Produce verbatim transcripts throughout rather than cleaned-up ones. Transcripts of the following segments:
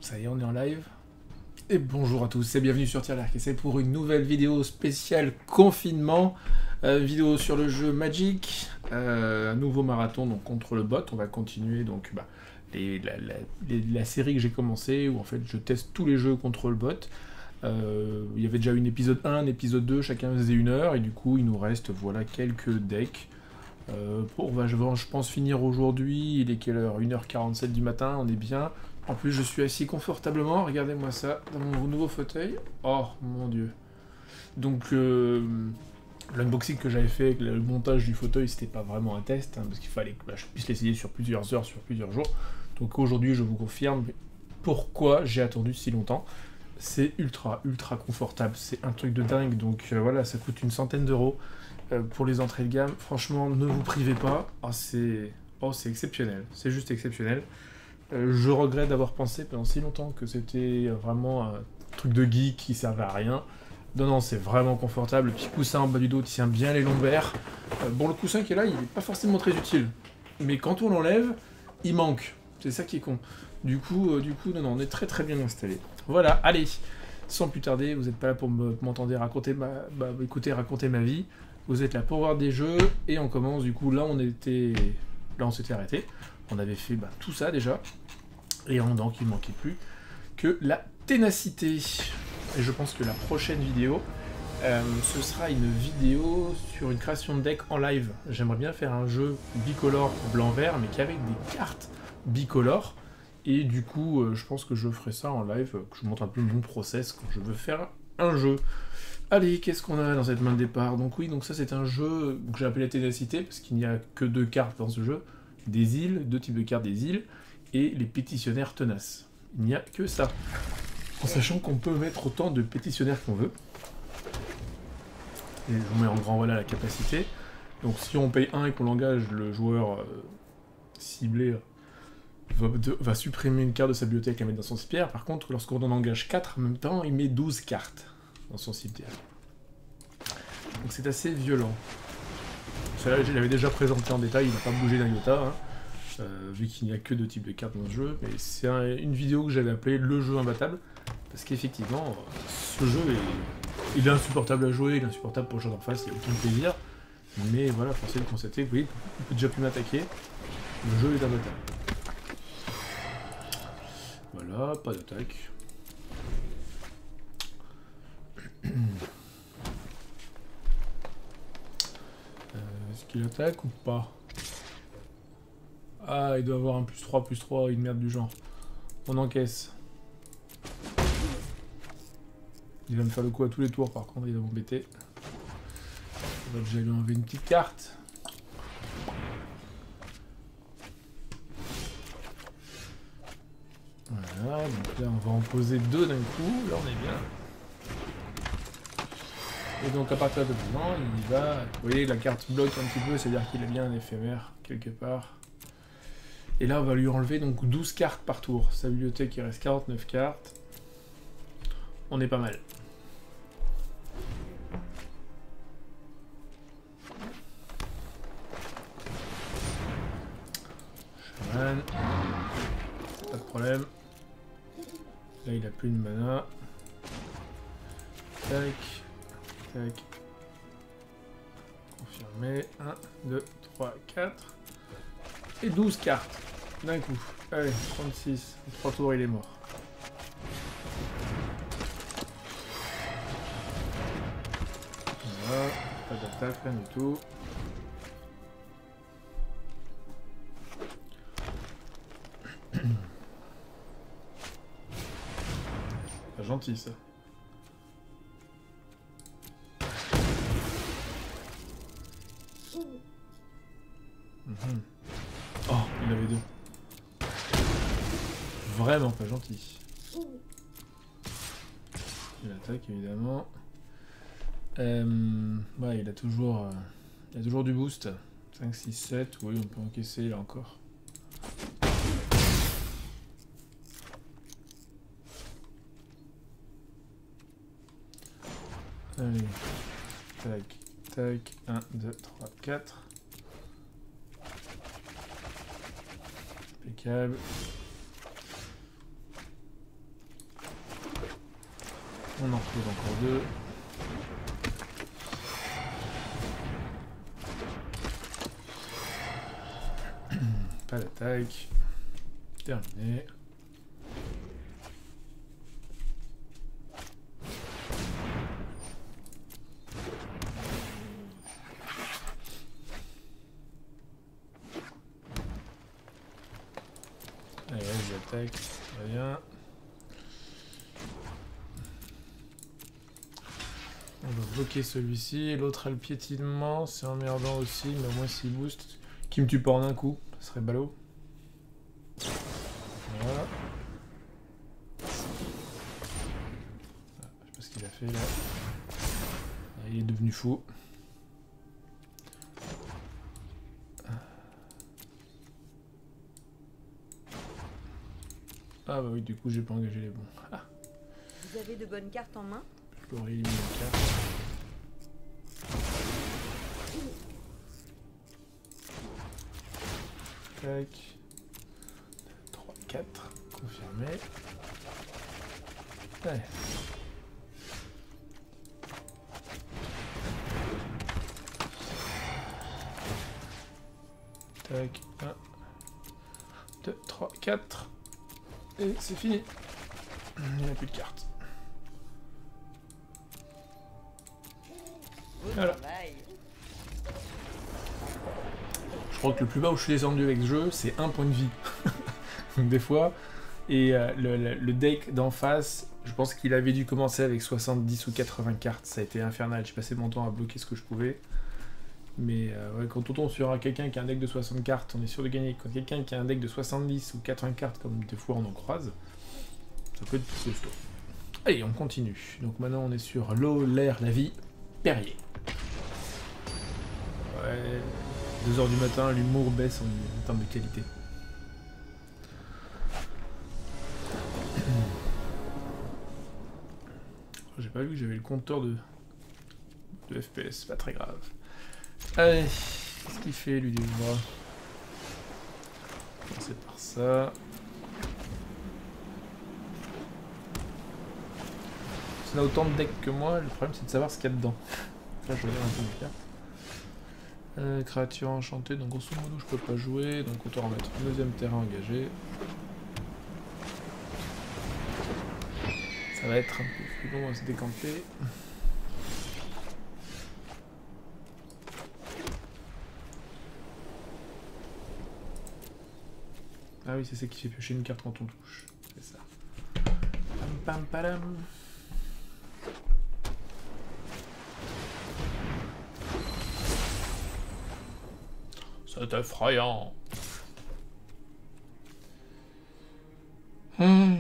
Ça y est, on est en live. Et bonjour à tous et bienvenue sur Tirelirk. Et c'est pour une nouvelle vidéo spéciale confinement. Euh, vidéo sur le jeu Magic. Euh, un nouveau marathon donc contre le bot. On va continuer donc bah, les, la, la, les, la série que j'ai commencé où en fait je teste tous les jeux contre le bot. Euh, il y avait déjà une épisode un, un épisode deux, chacun faisait une heure et du coup il nous reste voilà quelques decks. Euh, pour, bah, je vais je pense finir aujourd'hui. Il est quelle heure? une heure quarante-sept du matin, on est bien. En plus, je suis assis confortablement, regardez-moi ça, dans mon nouveau fauteuil. Oh, mon dieu. Donc, euh, l'unboxing que j'avais fait avec le montage du fauteuil, c'était pas vraiment un test, hein, parce qu'il fallait que bah, je puisse l'essayer sur plusieurs heures, sur plusieurs jours. Donc aujourd'hui, je vous confirme pourquoi j'ai attendu si longtemps. C'est ultra, ultra confortable, c'est un truc de dingue. Donc euh, voilà, ça coûte une centaine d'euros euh, pour les entrées de gamme. Franchement, ne vous privez pas. Oh, c'est oh, c'est exceptionnel, c'est juste exceptionnel. Euh, je regrette d'avoir pensé pendant si longtemps que c'était vraiment un truc de geek qui servait à rien. Non, non, c'est vraiment confortable. Le petit coussin en bas du dos tient bien les lombaires. Euh, bon, le coussin qui est là, il n'est pas forcément très utile. Mais quand on l'enlève, il manque. C'est ça qui est con. Du coup, euh, du coup, non, non, on est très très bien installé. Voilà, allez. Sans plus tarder, vous n'êtes pas là pour m'entendre raconter ma, bah, écouter raconter ma vie. Vous êtes là pour voir des jeux. Et on commence, du coup, là on était, là on s'était arrêté. On avait fait bah, tout ça déjà. Et en donc il ne manquait plus que la ténacité. Et je pense que la prochaine vidéo, euh, ce sera une vidéo sur une création de deck en live. J'aimerais bien faire un jeu bicolore blanc-vert, mais qu'avec des cartes bicolores. Et du coup, euh, je pense que je ferai ça en live, que je montre un peu mon process quand je veux faire un jeu. Allez, qu'est-ce qu'on a dans cette main de départ? Donc oui, donc ça c'est un jeu que j'ai appelé la ténacité, parce qu'il n'y a que deux cartes dans ce jeu. Des îles, deux types de cartes des îles. Et les pétitionnaires tenaces. Il n'y a que ça. En sachant qu'on peut mettre autant de pétitionnaires qu'on veut. Et je vous mets en grand voilà la capacité. Donc si on paye un et qu'on l'engage, le joueur euh, ciblé va, de, va supprimer une carte de sa bibliothèque et la mettre dans son cimetière. Par contre, lorsqu'on en engage quatre en même temps, il met douze cartes dans son cimetière. Donc c'est assez violent. Celle-là, je l'avais déjà présenté en détail, il n'a pas bougé d'un iota. Hein. Euh, vu qu'il n'y a que deux types de cartes dans ce jeu, mais c'est un, une vidéo que j'avais appelée le jeu imbattable, parce qu'effectivement, ce jeu est, il est insupportable à jouer, il est insupportable pour le joueur d'en face, il n'y a aucun plaisir, mais voilà, force est de constater que oui, il peut déjà plus m'attaquer, le jeu est imbattable. Voilà, pas d'attaque. euh, Est-ce qu'il attaque ou pas? Ah, il doit avoir un plus trois, plus trois, une merde du genre. On encaisse. Il va me faire le coup à tous les tours, par contre, il va m'embêter. On va déjà lui enlever une petite carte. Voilà, donc là, on va en poser deux d'un coup. Là, on est bien. Et donc, à partir de maintenant, il va... Vous voyez, la carte bloque un petit peu, c'est-à-dire qu'il a bien un éphémère, quelque part. Et là, on va lui enlever donc douze cartes par tour. Sa bibliothèque, il reste quarante-neuf cartes. On est pas mal. Shaman. Pas de problème. Là, il a plus de mana. Tac. Tac. Confirmé. un, deux, trois, quatre. Et douze cartes. D'un coup. Allez, trente-six. En trois tours, il est mort. Voilà. Pas d'attaque, rien du tout. Pas gentil, ça. Mm-hmm. Oh, il avait deux. Vraiment pas gentil. Il attaque évidemment. Euh, ouais, il a toujours, euh, il a toujours du boost. cinq, six, sept. Oui, on peut encaisser là encore. Allez. Tac, tac. un, deux, trois, quatre. Impeccable. On en retrouve encore deux. Pas d'attaque. Terminé. Allez, vas-y, attaque. Très bien. On va bloquer celui-ci. L'autre a le piétinement. C'est emmerdant aussi, mais au moins s'il booste. Qui me tue pas en un coup. Ce serait ballot. Voilà. Ah, je sais pas ce qu'il a fait là. Ah, il est devenu fou. Ah bah oui, du coup j'ai pas engagé les bons. Ah. Vous avez de bonnes cartes en main? Je l'aurais éliminé une carte. Tac. trois, quatre. Confirmé. Allez. Tac. un, deux, trois, quatre. Et c'est fini. Il n'y a plus de cartes. Voilà. Je crois que le plus bas où je suis descendu avec ce jeu, c'est un point de vie. Donc des fois. Et euh, le, le, le deck d'en face, je pense qu'il avait dû commencer avec soixante-dix ou quatre-vingts cartes. Ça a été infernal. J'ai passé mon temps à bloquer ce que je pouvais. Mais euh, ouais, quand on tombe sur quelqu'un qui a un deck de soixante cartes, on est sûr de gagner. Quand quelqu'un qui a un deck de soixante-dix ou quatre-vingts cartes, comme des fois on en croise, ça peut être costaud. Allez, on continue. Donc maintenant on est sur l'eau, l'air, la vie, Perrier. Ouais, deux heures du matin, l'humour baisse en, en termes de qualité. J'ai pas vu que j'avais le compteur de, de F P S, pas très grave. Allez, qu'est-ce qu'il fait lui des bras? On va commencer par ça. Ça a autant de decks que moi, le problème c'est de savoir ce qu'il y a dedans. Là je regarde un peu mes cartes. Euh, créature enchantée, donc grosso modo je peux pas jouer, donc autant remettre un deuxième terrain engagé. Ça va être un peu plus long à se décanter. Ah oui, c'est ça qui fait piocher une carte quand on touche. C'est ça. Pam pam palam. C'est effrayant. Hmm.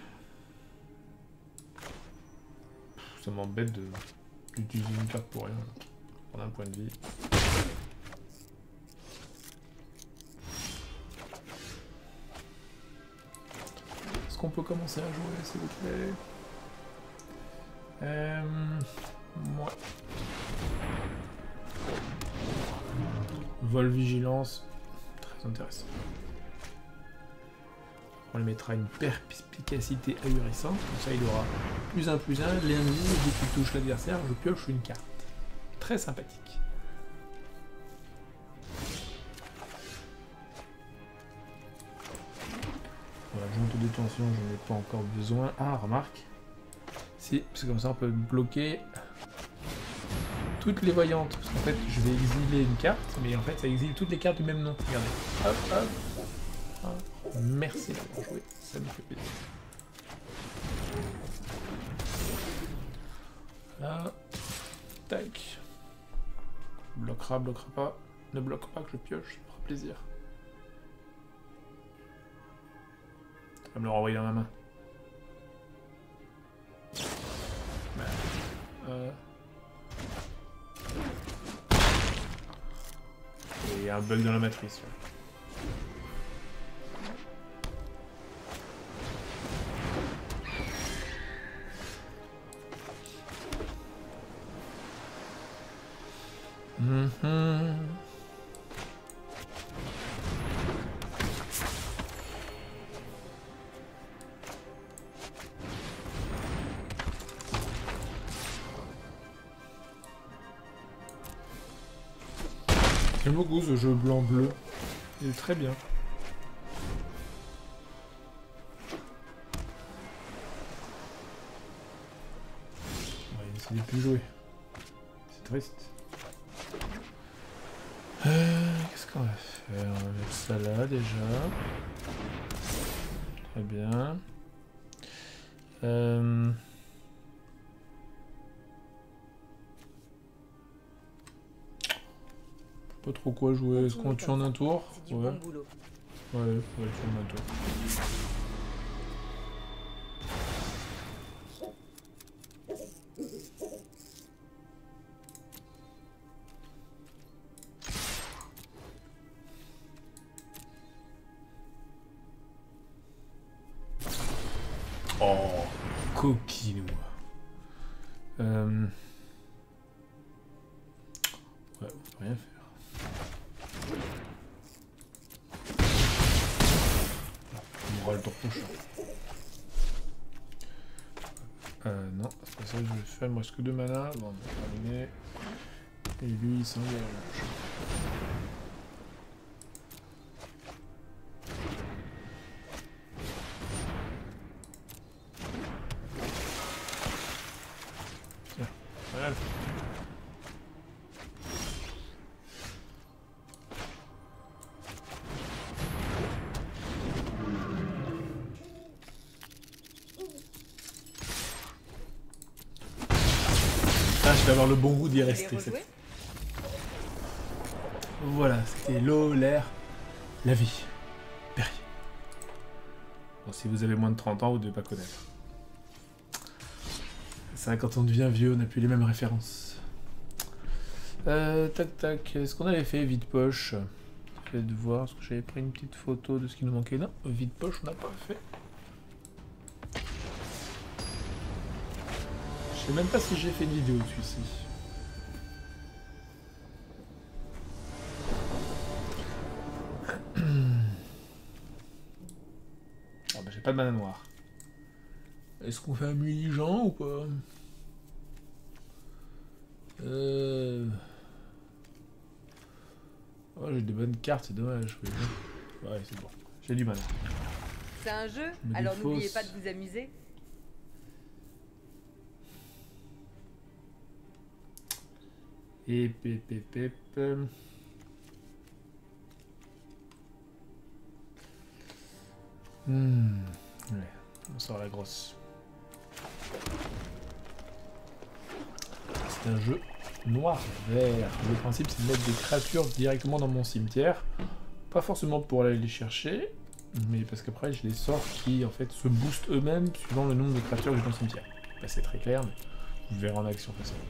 Ça m'embête de d'utiliser une carte pour rien. Prendre un point de vie. Est-ce qu'on peut commencer à jouer, s'il vous plaît? Euh... Ouais. Vol vigilance. Très intéressant. On lui mettra une perspicacité ahurissante, comme ça il aura plus un plus un, l'ennemi, dès qu'il touche l'adversaire, je pioche une carte. Très sympathique. Voilà, junte de détention, j'en ai pas encore besoin. Ah, remarque. Si, c'est comme ça on peut bloquer toutes les voyantes. Parce qu'en fait, je vais exiler une carte, mais en fait ça exile toutes les cartes du même nom. Regardez. Hop, hop. hop. Merci d'avoir joué, ça me fait plaisir. Là, tac. Bloquera, bloquera pas. Ne bloque pas que je pioche, ça me fera plaisir. Ça va me le renvoyer dans ma main. Ben, euh... Il y a un bug dans la matrice. Ouais. Mm-hmm. J'aime beaucoup ce jeu blanc-bleu. Il est très bien. On va essayer de plus jouer. C'est triste. Euh, Qu'est-ce qu'on va faire? On va mettre ça là déjà. Très bien. Euh... Pas trop quoi jouer. Est-ce qu'on tue en un tour? C'est du Ouais. bon boulot. Ouais, on va tuer en un tour. Oh, coquinou. Euh... Ouais, on peut rien faire. On aura le tour prochain. Euh, non, c'est pas ça que je vais faire. Il me reste que deux mana. Bon, on va terminer. Et lui, il s'engage. Voilà. Ah, je vais avoir le bon goût d'y rester. rejouer Cette... Voilà, c'était l'eau, l'air, la vie. Perrier. Bon, si vous avez moins de trente ans, vous ne devez pas connaître. Ça, quand on devient vieux, on n'a plus les mêmes références. Euh, tac tac, est-ce qu'on avait fait vide poche? Je vais de voir, est-ce que j'avais pris une petite photo de ce qui nous manquait? Non, vide poche, on n'a pas fait. Je sais même pas si j'ai fait une vidéo dessus ici. Ah bah j'ai pas de mana noire. Est-ce qu'on fait un muligeant ou pas? Euh... Oh, j'ai des bonnes cartes, c'est dommage. Ouais, c'est bon. J'ai du mana. C'est un jeu, Me alors défausse. n'oubliez pas de vous amuser. Et pep pep pep. Hmm. Ouais, on sort la grosse. C'est un jeu noir-vert. Le principe, c'est de mettre des créatures directement dans mon cimetière. Pas forcément pour aller les chercher, mais parce qu'après, j'ai des sorts qui, en fait, se boostent eux-mêmes suivant le nombre de créatures que j'ai dans le cimetière. Là, c'est très clair, mais vous verrez en action facilement.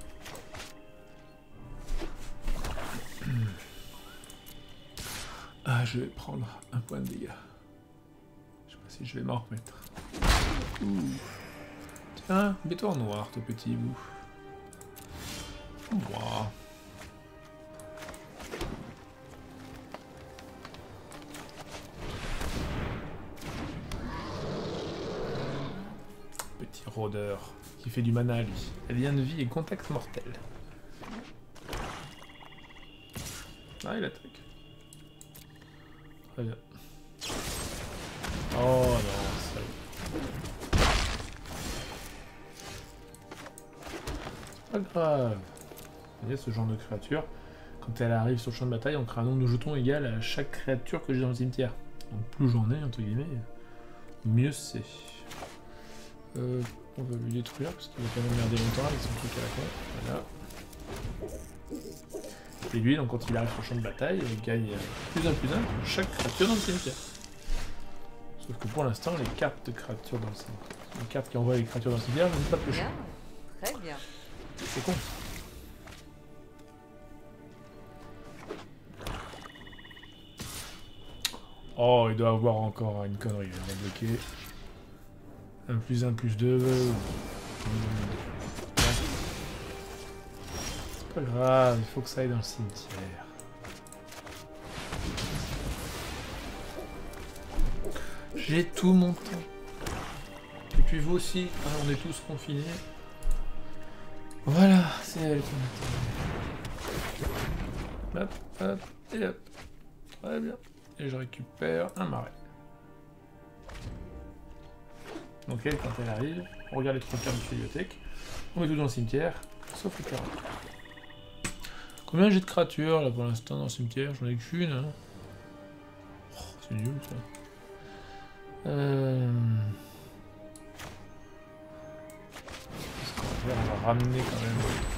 Ah, je vais prendre un point de dégâts. Je sais pas si je vais m'en remettre. Ouh. Tiens, mets-toi en noir, toi petit bout. Wow. Petit rôdeur qui fait du mana, lui. Lien de vie et contact mortel. Ah, il attaque. Très bien. Oh non, ça... C'est pas grave. Il y a ce genre de créature. Quand elle arrive sur le champ de bataille, on crée un nombre de jetons égal à chaque créature que j'ai dans le cimetière. Donc plus j'en ai, entre guillemets, mieux c'est. Euh, on va lui détruire parce qu'il va quand même merder longtemps avec son truc à la con. Voilà. Et lui, donc quand il arrive sur le champ de bataille, il gagne plus un plus un pour chaque créature dans le cimetière. Sauf que pour l'instant, les cartes de créatures dans le cimetière, les cartes qui envoient les créatures dans le cimetière, ne sont pas touchées. Bien, très bien. C'est con. Oh, il doit avoir encore une connerie, il va bloquer. un plus un plus deux. C'est pas grave, il faut que ça aille dans le cimetière. J'ai tout mon temps. Et puis vous aussi, hein, on est tous confinés. Voilà, c'est elle qu'on attend. Hop, hop, et hop. Très bien. Et je récupère un marais. Donc elle, quand elle arrive, on regarde les trois quarts de la bibliothèque. On met tout dans le cimetière, sauf le carreau. Combien j'ai de créatures là pour l'instant dans le cimetière? J'en ai qu'une. Hein. Oh, c'est nul ça. Euh... Qu'est-ce qu'on va faire? On va ramener quand même.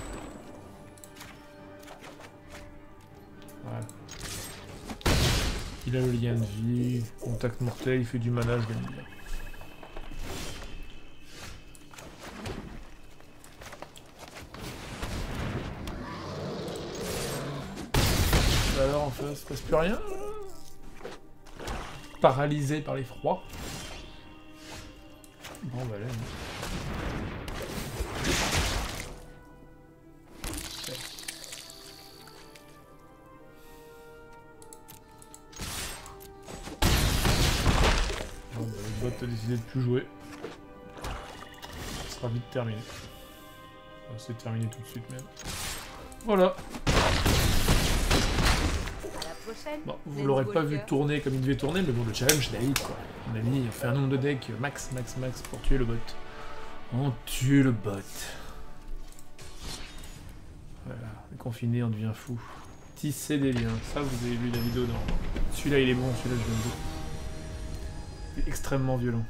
Voilà. Il a le lien de vie, contact mortel, il fait du mana, je l'aime bien. Alors en fait, il se passe plus rien. Paralysé par l'effroi. Bon bah là. Okay. Bon bah le bot a décidé de plus jouer. Ça sera vite terminé. C'est terminé tout de suite même. Voilà. Bon, vous l'aurez pas vu tourner comme il devait tourner, mais bon, le challenge, il a eu quoi. On a mis, on fait un nombre de decks max, max, max pour tuer le bot. On tue le bot. Voilà, on est confiné, on devient fou. Tisser des liens, ça vous avez vu la vidéo dans... Celui-là il est bon, celui-là je l'aime beaucoup. Il est extrêmement violent.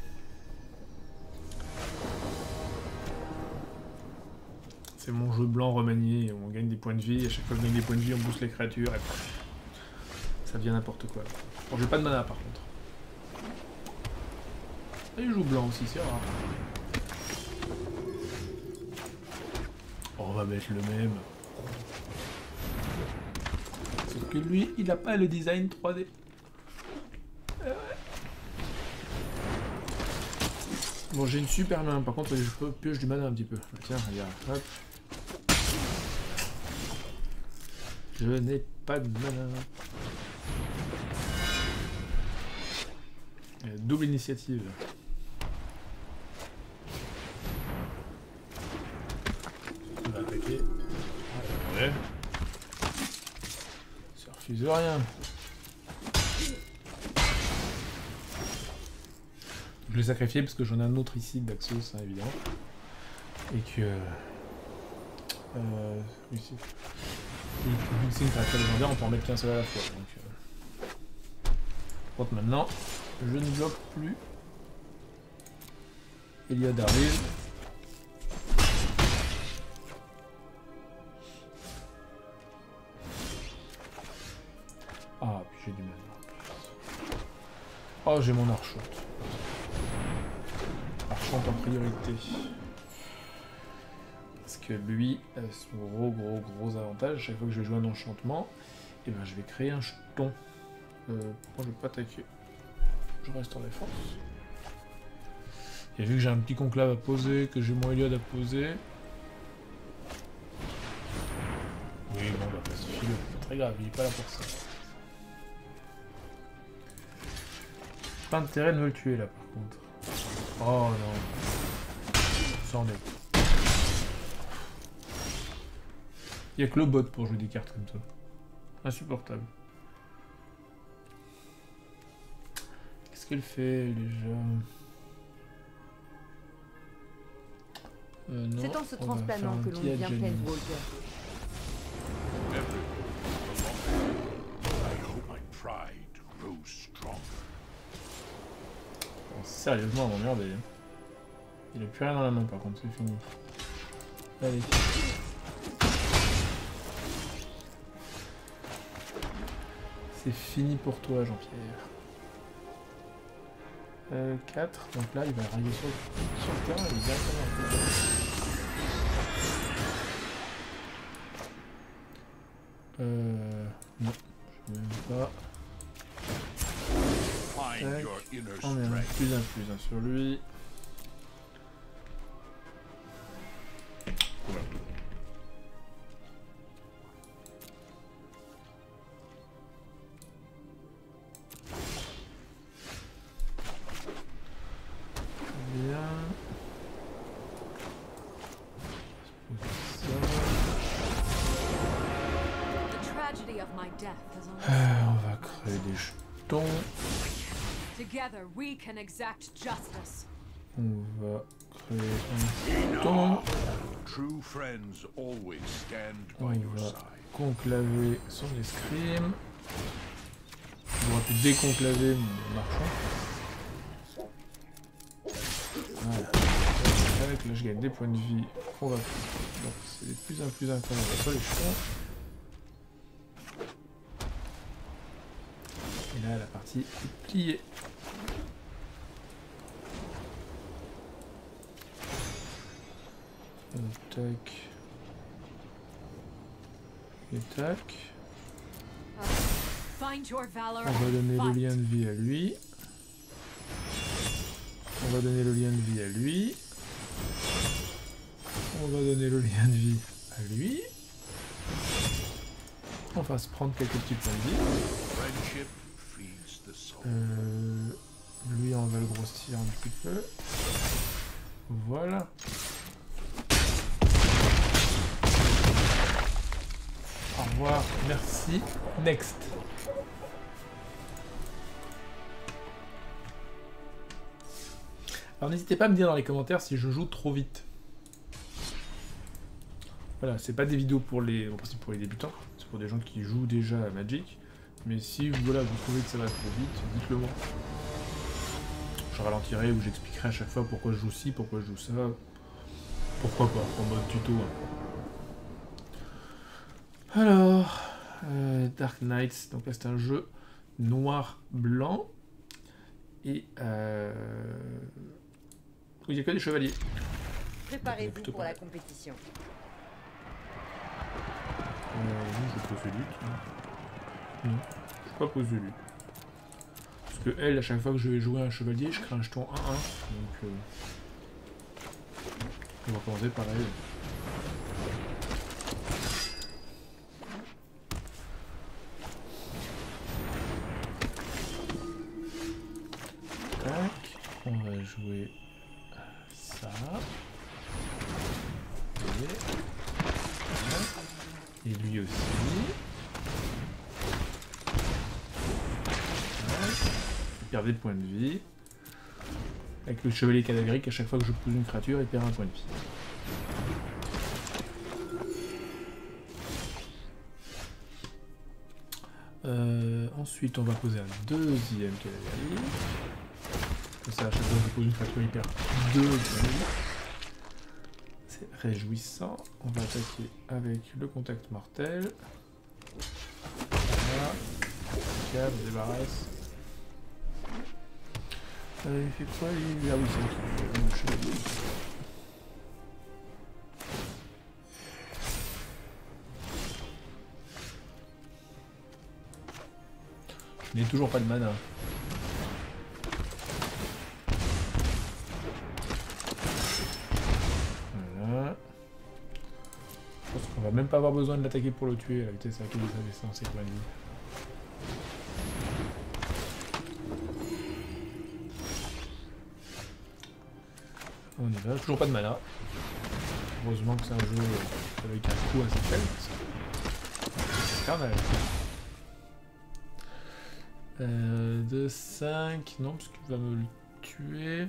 C'est mon jeu blanc remanié, on gagne des points de vie, à chaque fois que je gagne des points de vie, on booste les créatures, et ça devient n'importe quoi. Bon, j'ai pas de mana par contre. Et il joue blanc aussi, c'est rare. On va mettre le même. Sauf que lui, il a pas le design trois D. Euh, ouais. Bon, j'ai une super main, par contre, je peux pioche du mana un petit peu. Tiens, regarde, hop. Je n'ai pas de mana. Double initiative. On va attaquer. Ouais. Ça refuse rien. Je l'ai sacrifié parce que j'en ai un autre ici d'Axos, hein, évidemment. Et que... Euh... Oui, c'est... C'est une créature légendaire, on peut en mettre qu'un seul à la fois. Donc, euh... Par contre, maintenant, je ne bloque plus. Eliod arrive. Ah, puis j'ai du mal. Oh, j'ai mon archante. Archante en priorité. Parce que lui a son gros, gros, gros avantage. Chaque fois que je vais jouer un enchantement, et ben, je vais créer un jeton. Euh, pourquoi je vais pas attaquer? Je reste en défense. Et vu que j'ai un petit conclave à poser, que j'ai mon Eliod à poser... Oui, bon, bah, ça suffit, c'est pas très grave, il est pas là pour ça. Pas intérêt de me le tuer, là, par contre. Oh, non. Ça en est. Il n'y a que le bot pour jouer des cartes comme ça. Insupportable. Qu'est-ce qu'elle fait déjà? euh, C'est en se transplanant que l'on devient Planeswalker. Oh, sérieusement, on va emmerder. Hein. Il a plus rien dans la main par contre, c'est fini. Allez. C'est fini pour toi, Jean-Pierre. Euh, quatre, donc là il va arriver sur, sur le terrain, il est directement. Euh. Non, je ne même pas. Tac. On est un plus un plus un sur lui. Voilà. Euh, on va créer des jetons. Together we can exact justice. On va créer un jeton. True friends always stand On by your va side. conclaver son escrime. On va plus déconclaver mon marchand. Voilà. Avec là je gagne des points de vie. On va faire. Donc c'est de plus en plus un quand même la solution. Et là la partie est pliée. Tac. Et tac. Find your valor On va donner and le fight. lien de vie à lui. On va donner le lien de vie à lui. On va donner le lien de vie à lui. On va se prendre quelques petits points de vie. Friendship feeds the soul. Euh, lui, on va le grossir un petit peu. Voilà. Au revoir, merci. Next. Alors n'hésitez pas à me dire dans les commentaires si je joue trop vite. Voilà, c'est pas des vidéos pour les, en principe pour les débutants, c'est pour des gens qui jouent déjà à Magic. Mais si voilà, vous trouvez que ça va trop vite, dites-le moi. Je ralentirai ou j'expliquerai à chaque fois pourquoi je joue ci, pourquoi je joue ça. Pourquoi pas, en mode tuto. Hein. Alors, euh, Dark Knights, donc là c'est un jeu noir-blanc. Et euh... il n'y a que des chevaliers. Préparez-vous pour la compétition. Euh, non, je pose élite. Non, non je ne pas pose élite. Parce que elle, à chaque fois que je vais jouer un chevalier, je crée un jeton un un. Donc, euh... on va commencer pareil. Tac, on va jouer ça. Et, et lui aussi. Il perd des points de vie. Avec le chevalier cadavérique, à chaque fois que je pousse une créature, il perd un point de vie. Euh, ensuite, on va poser un deuxième cavalier. Comme ça, à chaque fois que je pose une créature, il perd deux points de vie. C'est réjouissant. On va attaquer avec le contact mortel. Voilà. Cave, débarrasse. Euh, il fait quoi lui? Ah oui, c'est un chevalier. Je n'ai toujours pas de mana. Voilà. Je pense qu'on va même pas avoir besoin de l'attaquer pour le tuer à la vitesse à laquelle il avait ça en ses points de vie. On y va, toujours pas de mana. Heureusement que c'est un jeu avec un coût assez faible. C'est infernal. Euh, de cinq, non, parce qu'il va me le tuer.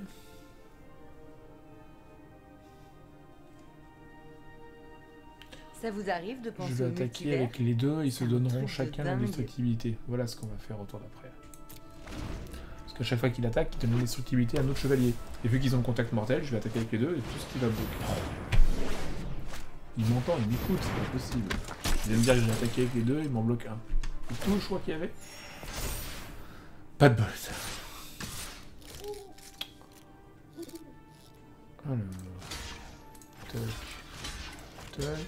Ça vous arrive de penser Je vais au attaquer multivers? avec les deux, ils se C'est un donneront truc de chacun dingue. l'indestructibilité. Voilà ce qu'on va faire au tour d'après. Parce qu'à chaque fois qu'il attaque, il donne l'indestructibilité à un autre chevalier. Et vu qu'ils ont le contact mortel, je vais attaquer avec les deux et tout ce qui va bloquer. Il m'entend, il m'écoute, c'est pas possible. Il vient me dire que j'ai attaqué avec les deux, il m'en bloque un. C'est tout le choix qu'il y avait. Pas de bol ça. Alors. Tac. Tac.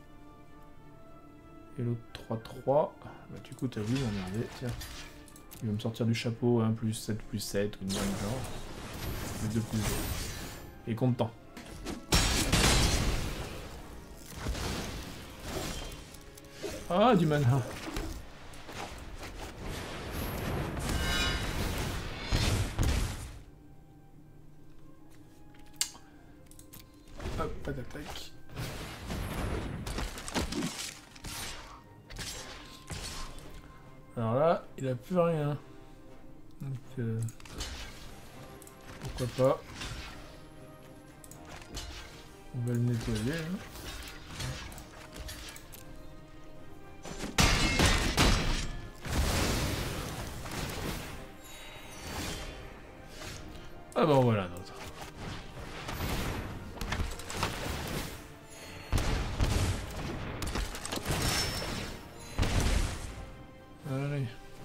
Et l'autre trois trois. Bah du coup t'as vu, regardez, tiens. Il va me sortir du chapeau un plus sept plus sept ou une bonne genre. Plus deux plus deux. Et content. Ah, du mana. Hop, pas d'attaque. Alors là, il a plus rien. Donc, euh, pourquoi pas. On va le nettoyer. Hein. Ah bon, voilà un autre. Allez.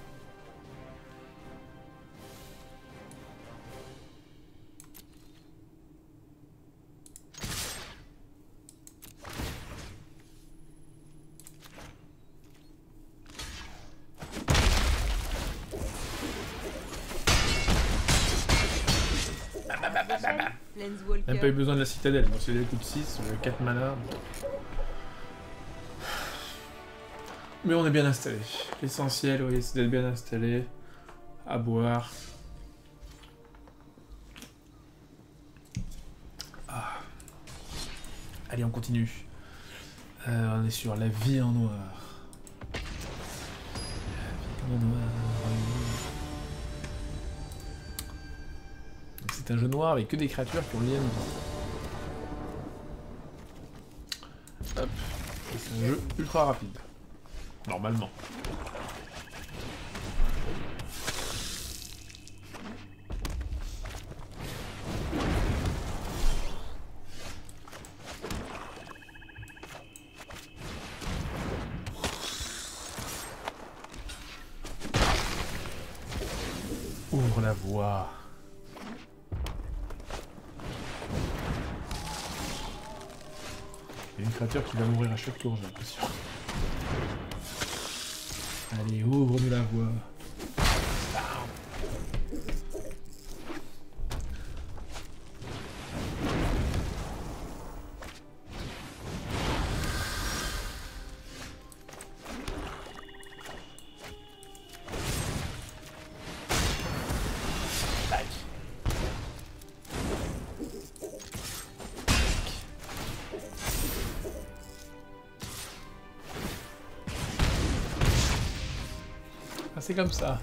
Même pas eu besoin de la citadelle, bon, c'est des coups de six, quatre mana. Mais on est bien installé. L'essentiel, oui, c'est d'être bien installé. À boire. Ah. Allez, on continue. Euh, on est sur la vie en noir. La vie en noir. C'est un jeu noir avec que des créatures qui ont lien de vie. Hop. C'est un jeu ultra rapide. Normalement. Ouvre la voie. Il y a une créature qui va mourir à chaque tour, j'ai l'impression. Allez, ouvre-nous la voie. C'est comme ça.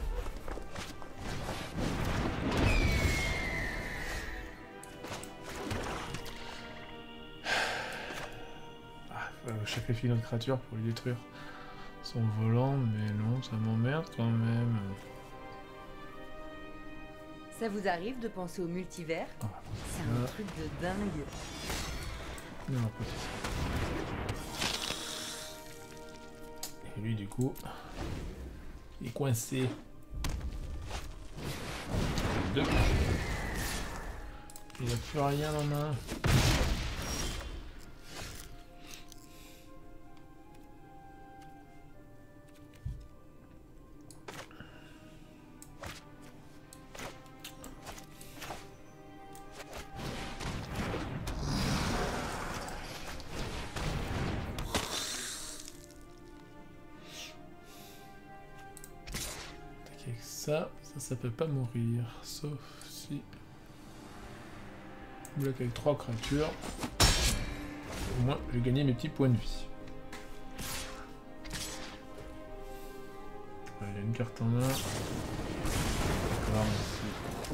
Ah, faut sacrifier notre créature pour lui détruire son volant, mais non, ça m'emmerde quand même. Ça vous arrive de penser au multivers? Ah, c'est un truc de dingue. Non, pas ça. Et lui, du coup... Il est coincé. Deux. Il n'a plus rien en main. Ça, ça, ça peut pas mourir, sauf si... Je bloque avec trois créatures. Au moins, j'ai gagné mes petits points de vie. Il y a une carte en main. D'accord, merci.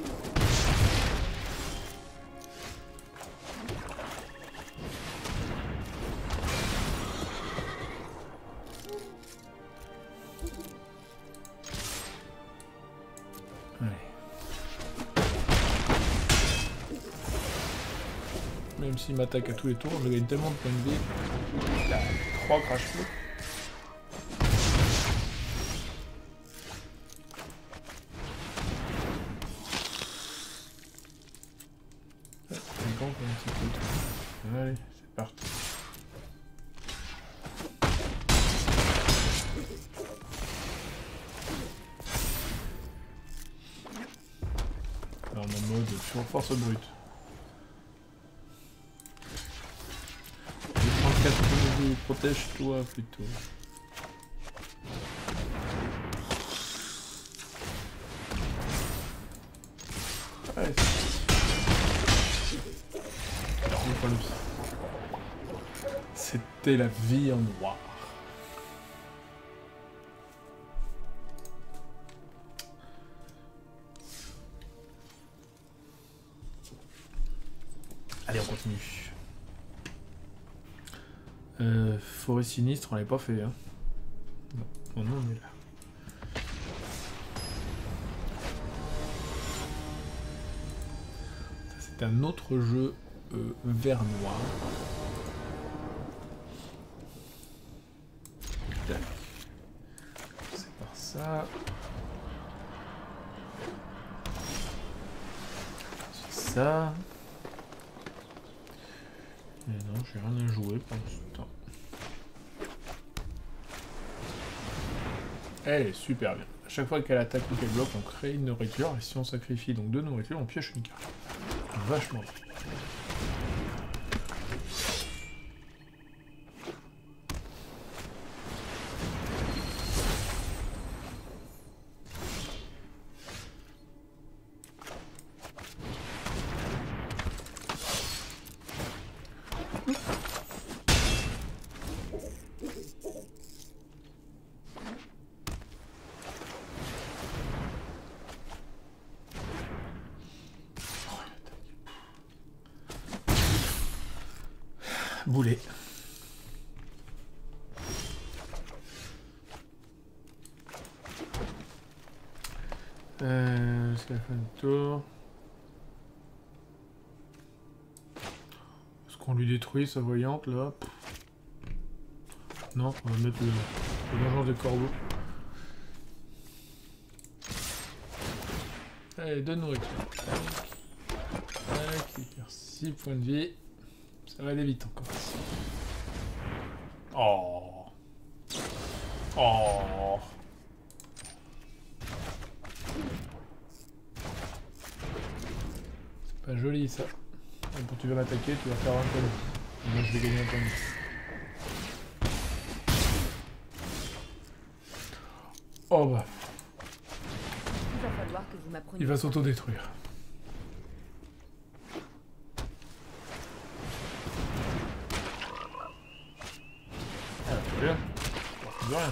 Même s'il m'attaque à tous les tours, je gagne tellement de points de vie. Il a trois crash flow. C'est bon comme un petit peu. Allez, c'est parti. Alors, en mode sur force brute. Protège-toi plutôt. Allez, c'était la vie en noir. Allez, on continue. Euh, forêt sinistre, on l'avait pas fait. Hein. Non, bon, non, on est là. Ça, c'est un autre jeu euh, vert noir. Tac. C'est par ça. C'est ça. Mais non, j'ai rien à jouer pour l'instant. Elle est super bien. À chaque fois qu'elle attaque ou qu'elle bloque, on crée une nourriture. Et si on sacrifie donc deux nourritures, on pioche une carte. Vachement bien. Boulet. Euh, jusqu'à la fin du tour. Est-ce qu'on lui détruit sa voyante là? Non, on va mettre le, le vengeance des corbeaux. Allez, deux nourritures. Tac, il perd six points de vie. Ça va aller vite encore. Oh. Oh. C'est pas joli ça. Et quand tu vas m'attaquer, tu vas faire un peu de vie. Moi je vais gagner un point de vie. Oh bah. Il va falloir que vous m'appreniez. Il va s'autodétruire. Bien. De rien.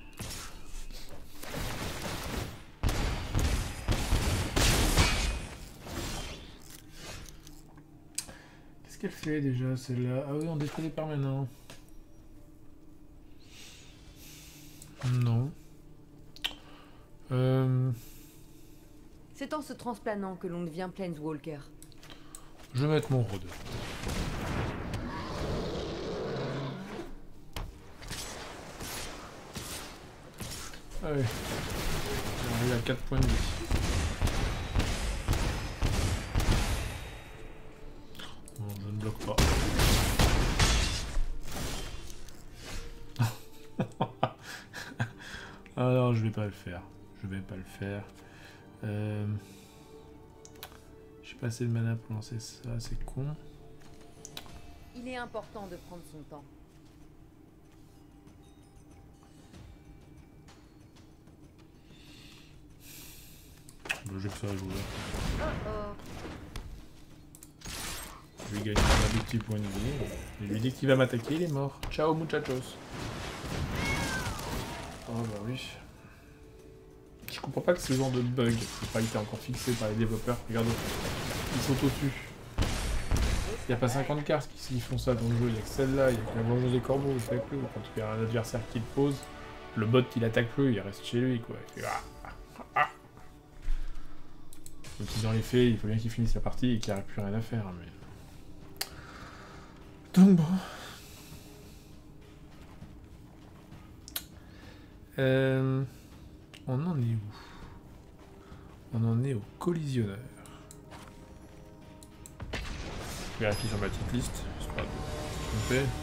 Qu'est-ce qu'elle fait déjà celle-là? Ah oui, on détruit les permanents. Non. Euh... C'est en se transplanant que l'on devient Planeswalker. Je vais mettre mon rôdeur. Allez, on arrive à quatre points de vie. Bon, je ne bloque pas. Ah non, je vais pas le faire. Je vais pas le faire. Euh... J'ai pas assez de mana pour lancer ça, c'est con. Il est important de prendre son temps. Bon, je vais faire jouer. Oh oh. Je vais gagner un petit point de vie. Je lui dis qu'il va m'attaquer, il est mort. Ciao muchachos. Oh bah oui. Je comprends pas que ce genre de bug n'ait pas été encore fixé par les développeurs. Regarde, ils sont au-dessus. Il n'y a pas cinquante cartes qui font ça dans le jeu. Il y a que celle-là, il y a que la vengeance des corbeaux, il fait plus. Quand il y a un adversaire qui le pose, le bot il attaque plus, il reste chez lui quoi. Il fait, ah, ah, ah. Donc dans les faits, il faut bien qu'il finisse la partie et qu'il n'y ait plus rien à faire. Mais... Donc bon. Euh... On en est où? On en est au collisionneur. Je vérifie sur ma petite liste. J'espère de me tromper.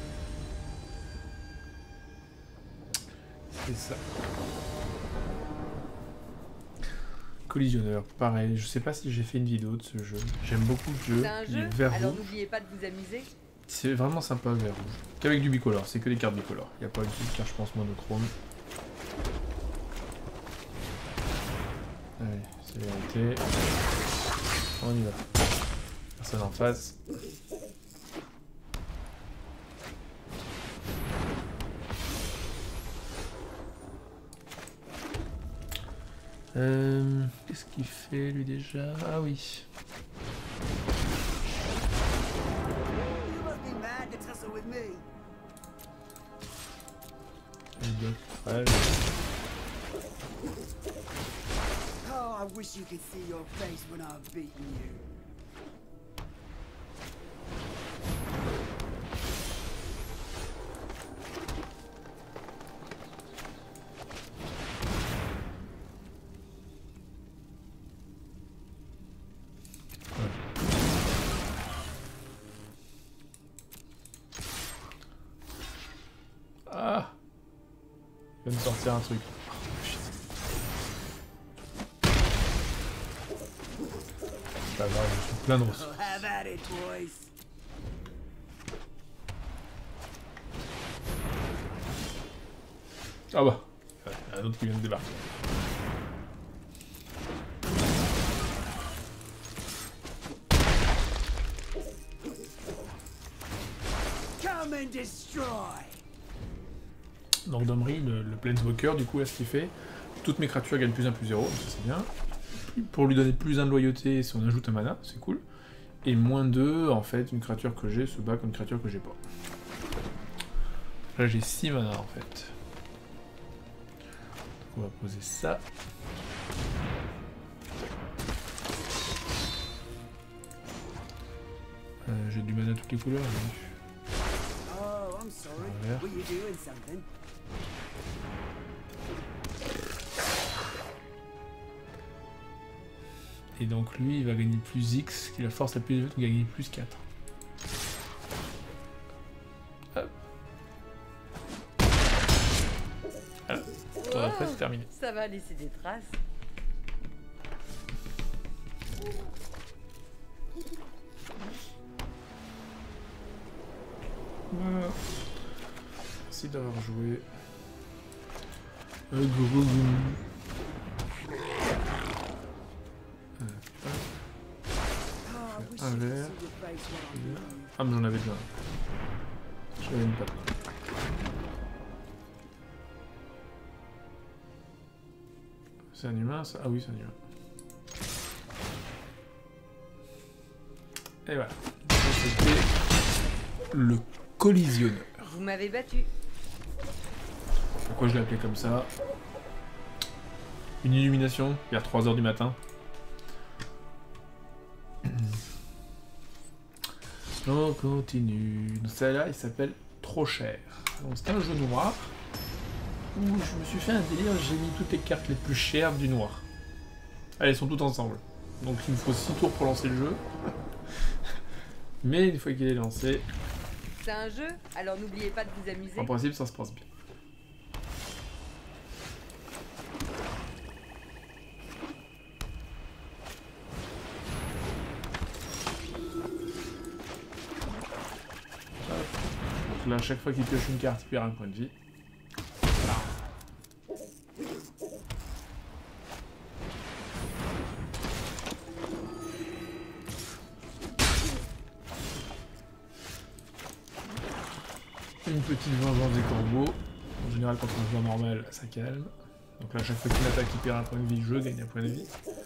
C'est ça. Collisionneur, pareil. Je sais pas si j'ai fait une vidéo de ce jeu. J'aime beaucoup le jeu. C'est un Il jeu, est vert alors rouge. n'oubliez pas de vous amuser. C'est vraiment sympa vert rouge. Qu'avec du bicolore, c'est que des cartes bicolores. Il n'y a pas de carte, je pense, monochrome. Allez, c'est vérité. On y va. Personne en face. Euh, Qu'est-ce qu'il fait lui déjà? Ah oui. tussle with me. Ouais. Oh, I wish you could see your face when I'm beating you. Ah, il vient de sortir un truc. C'est pas grave, je suis plein de ressources. Oh, have at it, boys. Ah bah, il y a un autre qui vient de débarquer. Come and destroy. Donc Domri, le, le Planeswalker, du coup, là, ce qu'il fait, toutes mes créatures gagnent plus un, plus zéro, donc ça c'est bien. Pour lui donner plus un de loyauté, si on ajoute un mana, c'est cool. Et moins deux, en fait, une créature que j'ai se bat contre une créature que j'ai pas. Là j'ai six mana en fait. Donc on va poser ça. Euh, j'ai du mana toutes les couleurs. Mais... Oh, I'm sorry. Yeah. Were you doing something? Et donc lui il va gagner plus X, qui la force la plus élevée de gagner plus quatre. Hop. Voilà. Tour d'après c'est terminé. Ça va laisser des traces. Voilà. Merci d'avoir joué. Euh, go, go, go. Oh, I wish Un you could vert. see your face when I'm beating you. Ah mais j'en avais déjà. J'avais une patte. C'est un humain ça? Ah oui c'est un humain. Et voilà. C'était le collisionneur. Vous m'avez battu. Pourquoi je l'ai appelé comme ça? Une illumination vers trois heures du matin. On continue. Donc celle-là, il s'appelle Trop Cher. Donc c'est un jeu noir où je me suis fait un délire, j'ai mis toutes les cartes les plus chères du noir. Elles sont toutes ensemble. Donc il me faut six tours pour lancer le jeu. Mais une fois qu'il est lancé, C'est un jeu, alors n'oubliez pas de vous amuser. en principe ça se passe bien. Donc là, à chaque fois qu'il pioche une carte, il perd un point de vie. Une petite vengeance des corbeaux. En général, quand on joue normal, ça calme. Donc là, à chaque fois qu'il attaque, il perd un point de vie, je gagne un point de vie.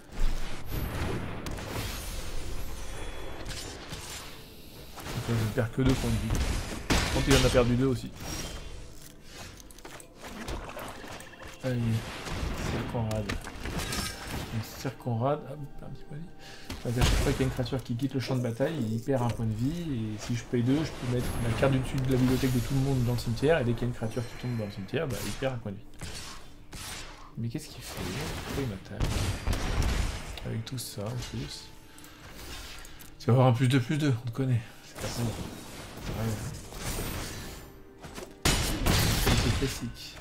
Donc là, je ne perds que deux points de vie. Quand il en a perdu deux aussi. Allez, Circonrad. Circonrad, ah, un petit point de vie. Donc à chaque fois qu'il y a une créature qui quitte le champ de bataille, il perd un point de vie, et si je paye deux, je peux mettre la carte du dessus de la bibliothèque de tout le monde dans le cimetière, et dès qu'il y a une créature qui tombe dans le cimetière, bah, il perd un point de vie. Mais qu'est-ce qu'il fait? Pourquoi il m'attaque? Avec tout ça en plus. Tu vas avoir un plus de plus deux, on te connaît. C'est pas ça. Ouais. C'est classique.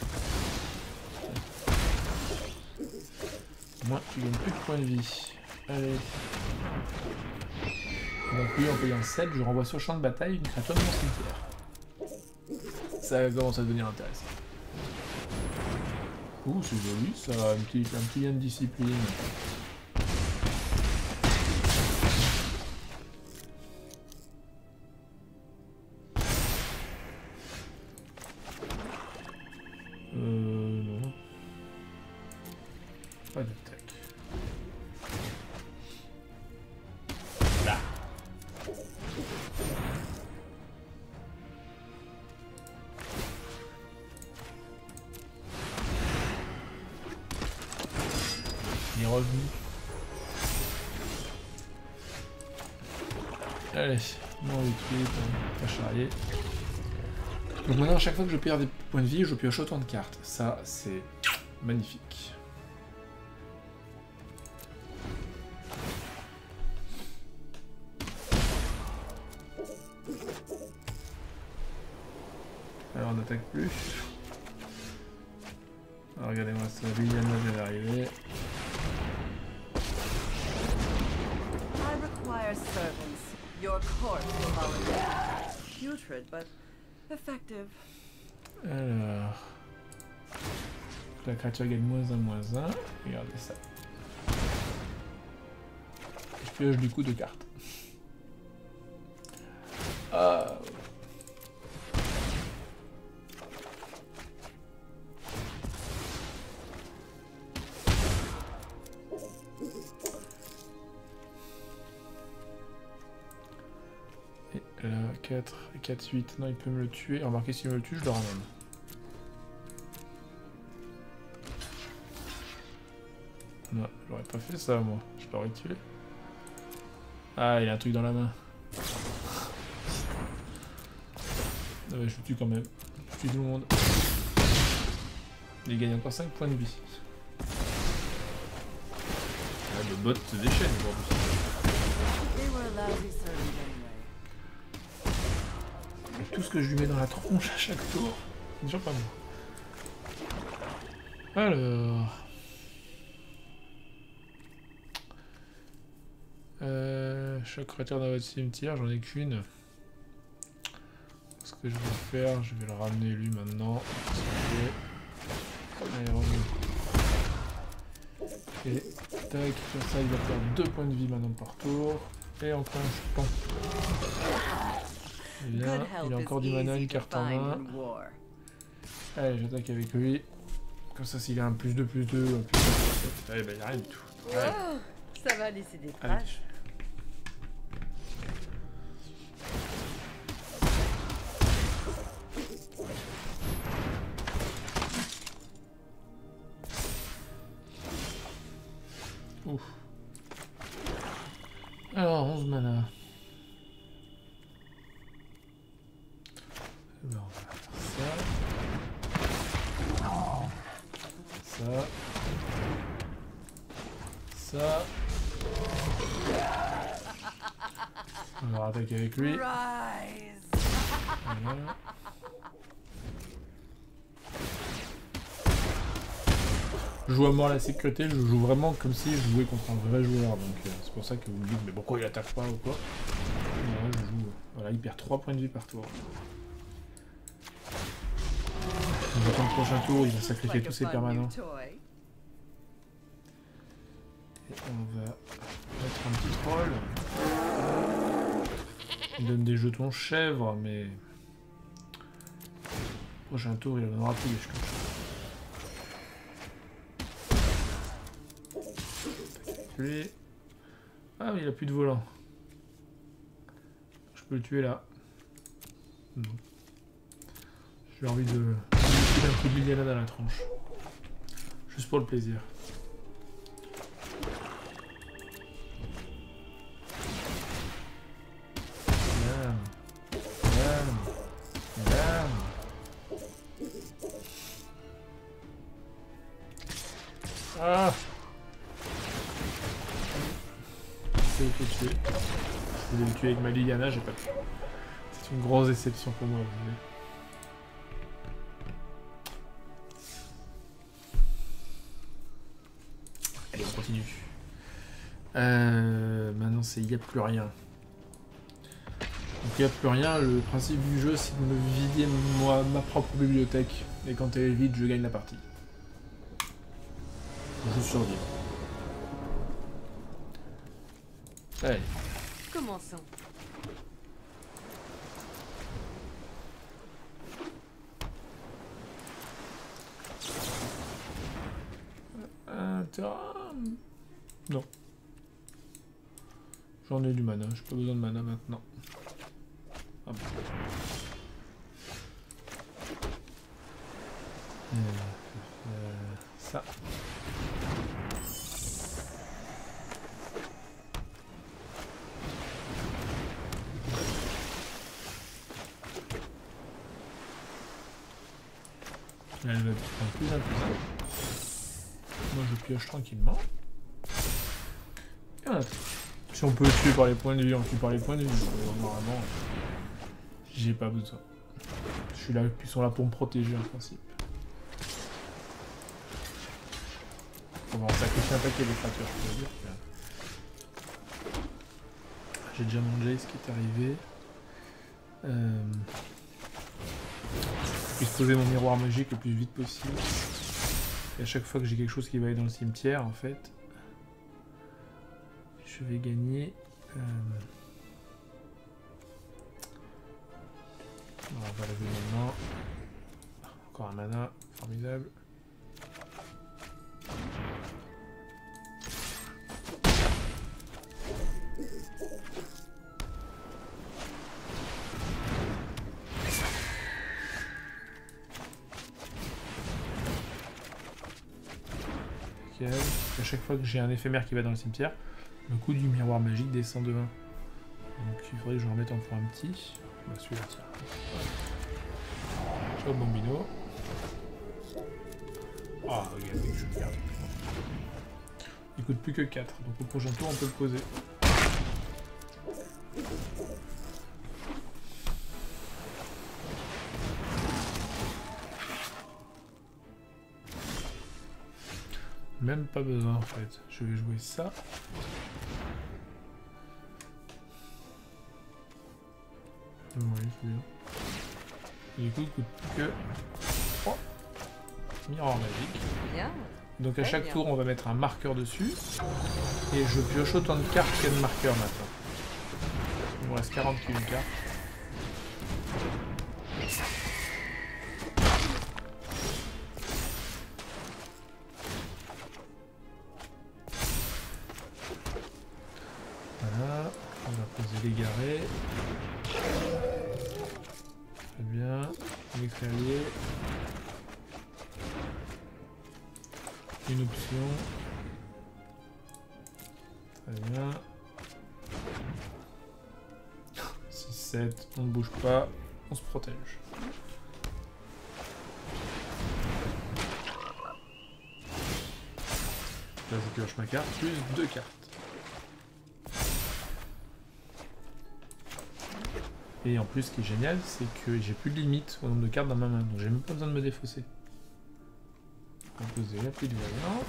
Moi, tu gagnes plus de points de vie. Allez. Donc lui, en payant sept, je renvoie sur le champ de bataille une créature de mon cimetière. Ça commence à devenir intéressant. Ouh, c'est joli, ça, un petit, un petit lien de discipline. Euh... non. Pas d'attaque. Là. Allez, non huit, pas charrier. Donc maintenant, à chaque fois que je perds des points de vie, je pioche autant de cartes. Ça, c'est magnifique. Alors on n'attaque plus. Alors regardez-moi ça, Liliana vient d'arriver. I require servants. Your corpse will volunteer. Putrid, but effective. Alors... La créature gagne moins un, moins un. Regardez ça. Je pioche du coup deux cartes. Ah... quatre, quatre, huit, non il peut me le tuer, remarquez s'il me le tue je le ramène. Non, j'aurais pas fait ça moi, je l'aurais tué. Ah il a un truc dans la main. Ah ouais, je le tue quand même, je tue tout le monde. Il gagne encore cinq points de vie. Ah, le bot se déchaîne aujourd'hui. They were a lousy servant anyway. Tout ce que je lui mets dans la tronche à chaque tour, c'est déjà pas bon. Alors... Euh, chaque créature dans votre cimetière, j'en ai qu'une. Ce que je vais faire, je vais le ramener lui maintenant. Allez, revenez. Et tac, comme ça il va perdre deux points de vie maintenant par tour. Et encore un jeton. Bien, il a encore du mana, une carte en main. Allez, j'attaque avec lui. Comme ça, s'il a un plus deux, plus deux, un plus deux, allez, bah, il n'y a rien du tout. Allez. Oh, ça va laisser des Allez. traces. Ouf. Alors, onze mana. Alors, on va faire ça. Ça. Ça. On va attaquer avec lui. Rise. Voilà. Je joue à mort à la sécurité, je joue vraiment comme si je jouais contre un vrai joueur, donc euh, c'est pour ça que vous me dites mais pourquoi il attaque pas ou quoi. Non, je joue, voilà, il perd trois points de vie par tour. Donc dans le prochain tour, il va sacrifier Like a tous ses fun permanents. new toy. Et on va mettre un petit troll. Il donne des jetons chèvres, mais... Prochain tour, il en aura plus, je crois. Lui. Ah, mais il a plus de volant. Je peux le tuer là. Non. J'ai envie de lui filer un coup de Liliana dans la tronche. Juste pour le plaisir. Bam. Bam. Bam. Ah! Je l'ai tué. Je voulais le tuer avec ma Liliana, j'ai pas pu. C'est une grosse déception pour moi. Vous voyez. Allez, on continue. Euh, maintenant, c'est il n'y a plus rien. Donc il n'y a plus rien. Le principe du jeu, c'est de me vider moi, ma propre bibliothèque. Et quand elle est vide, je gagne la partie. Je survis. Allez. Commençons. Un terrain. Non. J'en ai du mana, j'ai pas besoin de mana maintenant. Ah bon. Euh, euh, ça. Elle va être plus imposante. Moi je pioche tranquillement. Et on attaque. Si on peut tuer par les points de vie, on tue par les points de vie. Normalement, j'ai pas besoin. Je suis là, ils sont là pour me protéger en principe. On va en sacrifier un paquet de créatures, je peux dire. J'ai déjà mon Jace qui est arrivé. Euh... Je puisse poser mon miroir magique le plus vite possible. Et à chaque fois que j'ai quelque chose qui va aller dans le cimetière, en fait, je vais gagner. Euh... On va laver maintenant. Encore un mana, formidable. À chaque fois que j'ai un éphémère qui va dans le cimetière, le coût du miroir magique descend de un. Donc il faudrait que je le remette en point petit. Bah, celui-là, tiens. Ciao Bambino. Ah, regardez que je le garde. Il coûte plus que quatre, donc au prochain tour on peut le poser. Même pas besoin en fait. Je vais jouer ça. Oui, c'est bien. Et du coup, il coûte plus que trois. Miroir magique. Bien. Donc à Très chaque bien. tour, on va mettre un marqueur dessus. Et je pioche autant de cartes qu'il y a de marqueurs maintenant. Il me reste quarante et une cartes. Voilà, on va poser l'égaré. Très bien, l'escalier. Une option. Très bien. six sept, on ne bouge pas, on se protège. Là, je pioche ma carte, plus deux cartes. Et en plus, ce qui est génial, c'est que j'ai plus de limite au nombre de cartes dans ma main, donc j'ai même pas besoin de me défausser. On va poser la pluie de variante.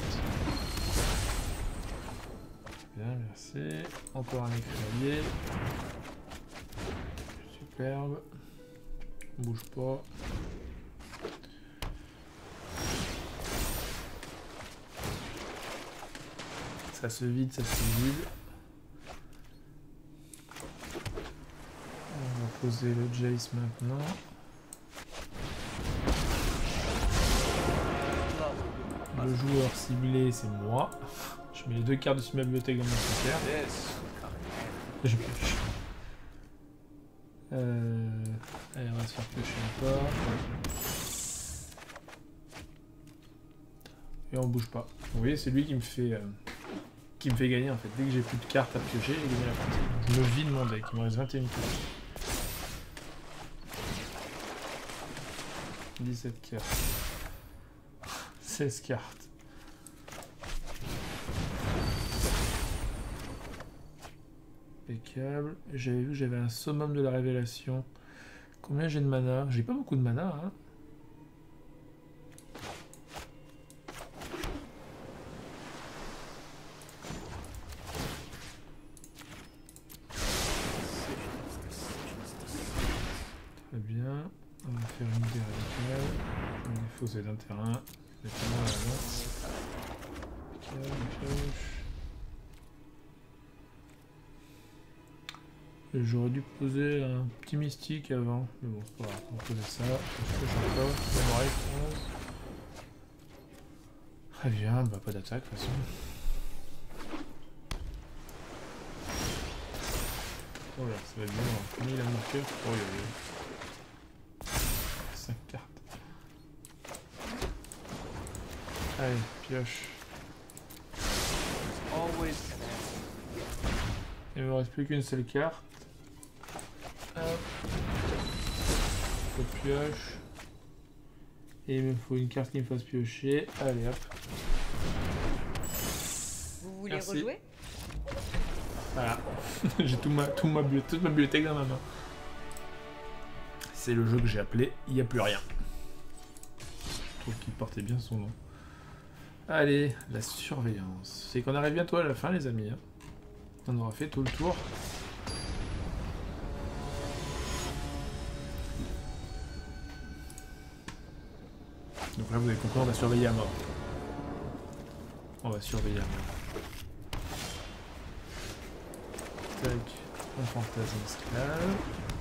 Bien, merci. Encore un écralier. Superbe. On bouge pas. Ça se vide, ça se vide. On va poser le Jace maintenant. Le joueur ciblé, c'est moi. Je mets les deux cartes de ma bibliothèque dans mon cimetière. Je pioche. Euh... Allez, on va se faire piocher encore. Et on bouge pas. Vous voyez, c'est lui qui me fait... Euh... qui me fait gagner en fait. Dès que j'ai plus de cartes à piocher, j'ai gagné la partie. Je me vide mon deck, il me reste vingt et une cartes. dix-sept cartes. seize cartes. Impeccable. J'avais vu que j'avais un summum de la révélation. Combien j'ai de mana? J'ai pas beaucoup de mana, hein. Très bien. On va faire une idée radicale. Je vais défausser d'un terrain. Les terrains à l'avance. J'aurais dû poser un petit mystique avant. Mais bon, c'est pas grave. On va poser ça. Je encore. Il m'en reste onze. Très bien. Bah, pas d'attaque de toute façon. Oh là, ça va être bien. Combien il a mon cœur? Oh, il y a cinq cartes. Allez, pioche. Il me reste plus qu'une seule carte. Hop. Je pioche. Et il me faut une carte qui me fasse piocher. Allez hop. Vous voulez Merci. rejouer? Voilà. J'ai tout ma, tout ma, toute ma bibliothèque dans ma main. C'est le jeu que j'ai appelé Il n'y a plus rien. Je trouve qu'il portait bien son nom. Allez, la surveillance. C'est qu'on arrive bientôt à la fin, les amis. Hein. On aura fait tout le tour. Donc là, vous avez compris, on va surveiller à mort. On va surveiller à mort. Tac, on fantasme esclave.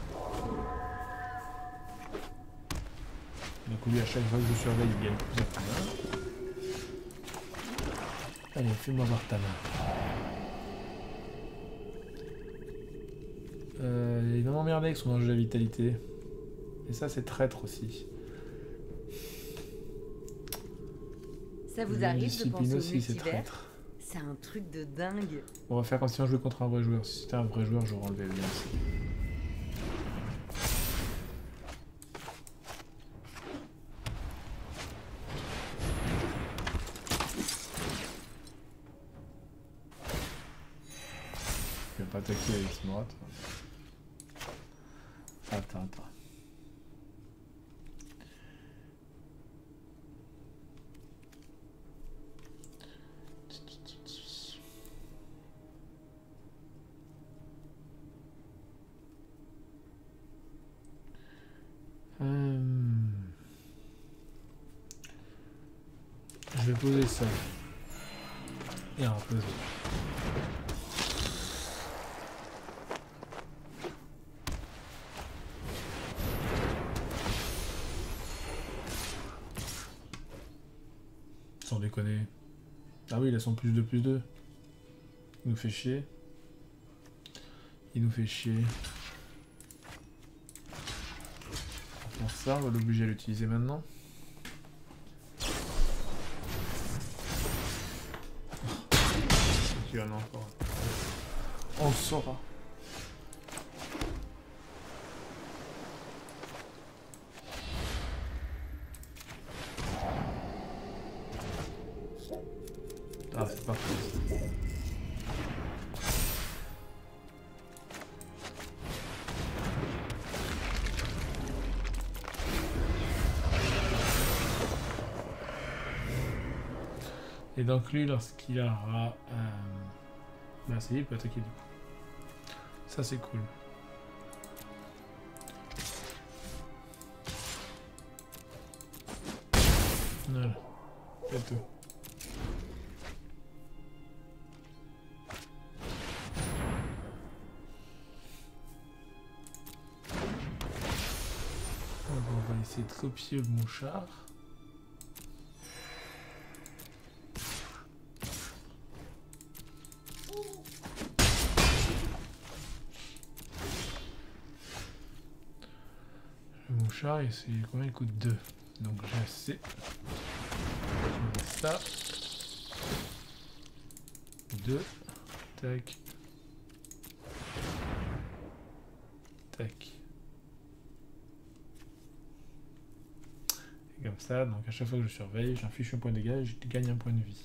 Donc lui, à chaque fois que je surveille, il gagne plusieurs points. Allez, fais-moi voir ta main. Euh, il va m'emmerder avec son enjeu de vitalité. Et ça, c'est traître aussi. Ça vous Une arrive de discipline penser au aussi, c'est multivers? traître. C'est un truc de dingue. On va faire comme si on jouait contre un vrai joueur. Si c'était un vrai joueur, j'aurais enlevé le lien aussi. Je vais pas attaquer avec Smart. Attends, attends. Hum. Je vais poser ça. Et un peu. Sans déconner. Ah oui, il a son plus deux plus deux. Il nous fait chier. Il nous fait chier. Pour ça, on va l'obliger à l'utiliser maintenant. Tu en as encore. On le saura. Ah, c'est parfait. Et donc lui, lorsqu'il aura... Euh... Bah ça y est, il peut attaquer du coup. Ça c'est cool. Voilà. C'est tout. Donc on va essayer de copier le mouchard. Et c'est combien il coûte deux. Donc j'ai assez. Je mets ça. deux. Tac. Tac. Et comme ça, donc à chaque fois que je surveille, j'inflige un point de dégâts et je gagne un point de vie.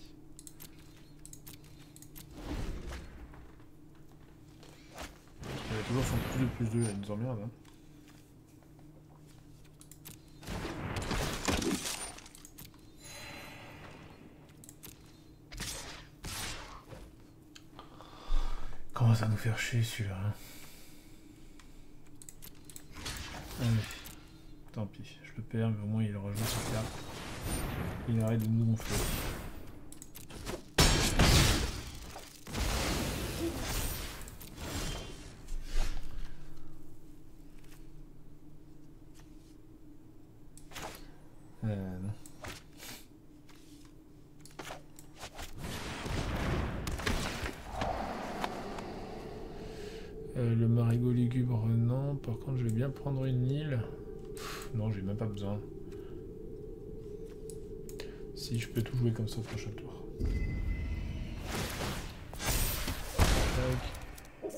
Il y a toujours son plus de plus deux, elle nous emmerde. Hein. Commence à nous faire chier celui-là. Hein. Allez. Tant pis, je le perds, mais au moins il rejoue sa carte. Il arrête de nous gonfler. Euh, non. Euh, le marigot lugubre, non. Par contre, je vais bien prendre une île. Pff, non, j'ai même pas besoin. Si, je peux tout jouer comme ça au prochain tour. Tac.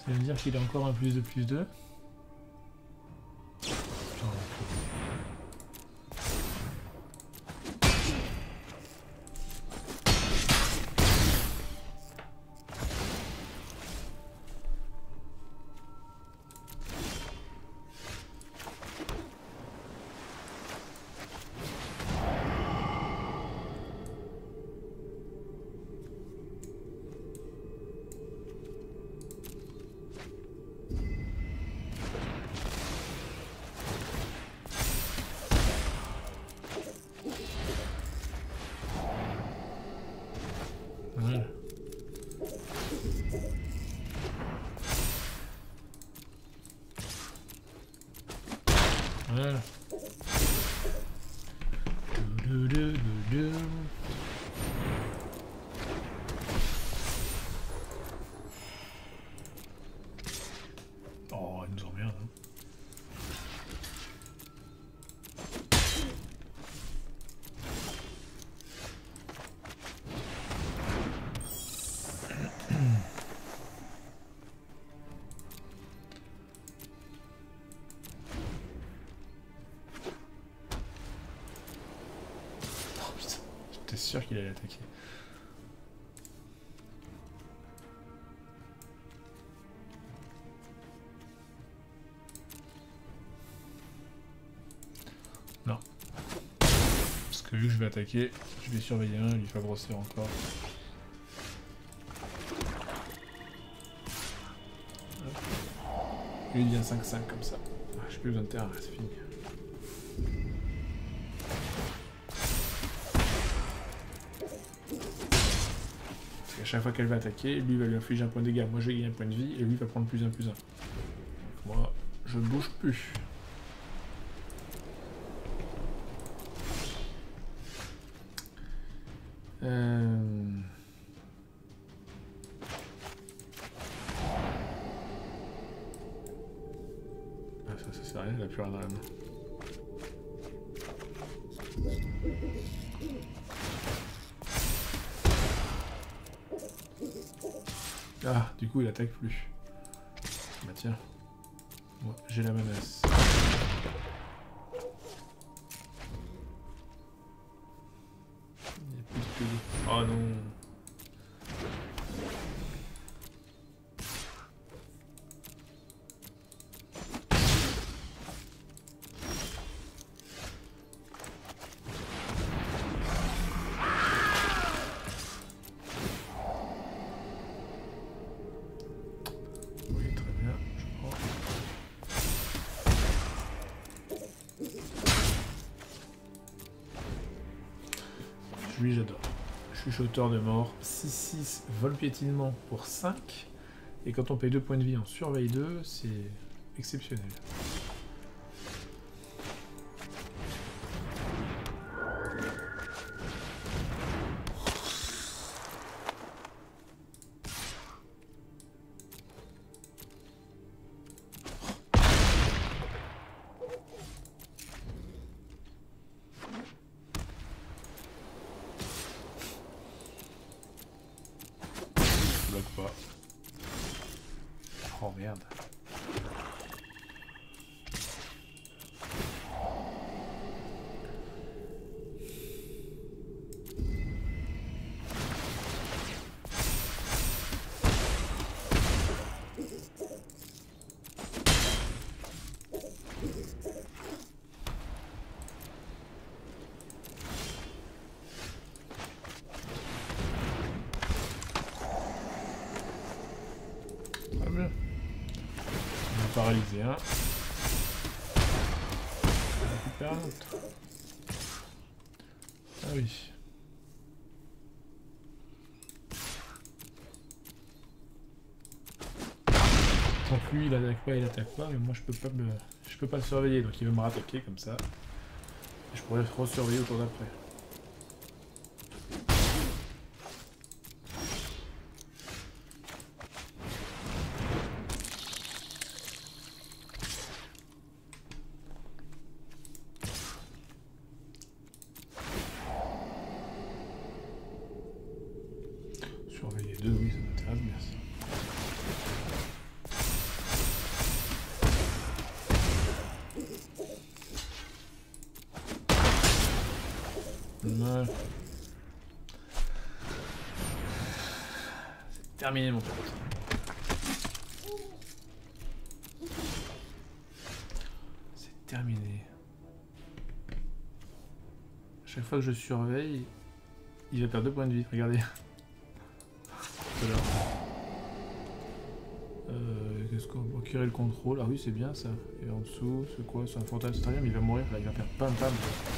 Ça veut dire qu'il a encore un plus de plus deux. Voilà. Voilà. Du, du, du, du. Oh, il nous emmerde. Hein. J'étais sûr qu'il allait attaquer. Non. Parce que vu que je vais attaquer, je vais surveiller un, il va grossir encore. Lui il devient cinq cinq comme ça. Ah, j'ai plus besoin de terre, c'est fini. À chaque fois qu'elle va attaquer, lui va lui infliger un point de dégâts, moi je vais gagner un point de vie, et lui va prendre plus un plus un. Donc moi, je bouge plus. Euh... Ah ça, ça sert à rien, elle a plus rien dans la main. Ah, du coup il attaque plus. Bah tiens. Moi, j'ai la menace. Il y a plus de P D. Oh non. Lui j'adore. Chuchoteur de mort. six six, vol piétinement pour cinq. Et quand on paye deux points de vie en surveille deux, c'est exceptionnel. Pas. Oh merde. Paralysé un. On récupère un autre. Ah oui. Tant que lui il attaque pas, il attaque pas, mais moi je peux pas me. Je peux pas le surveiller, donc il veut me rattaquer comme ça. Et je pourrais re-surveiller au tour d'après. Surveiller deux, oui, ça m'intéresse, merci. terminé mon pote. C'est terminé. Chaque fois que je surveille, il va perdre deux points de vie, regardez. Voilà. Euh, qu'est-ce qu'on va acquérir le contrôle? Ah oui, c'est bien ça. Et en dessous, c'est quoi? C'est un frontal stadium, il va mourir là, il va faire pam pam.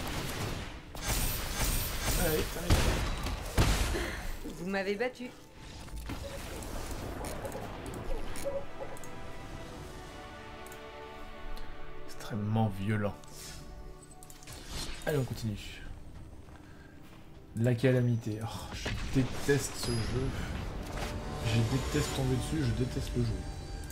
Allez, terminé. Vous m'avez battu. Extrêmement violent. Allez, on continue. La calamité. Oh, je déteste ce jeu. Je déteste tomber dessus, je déteste le jeu.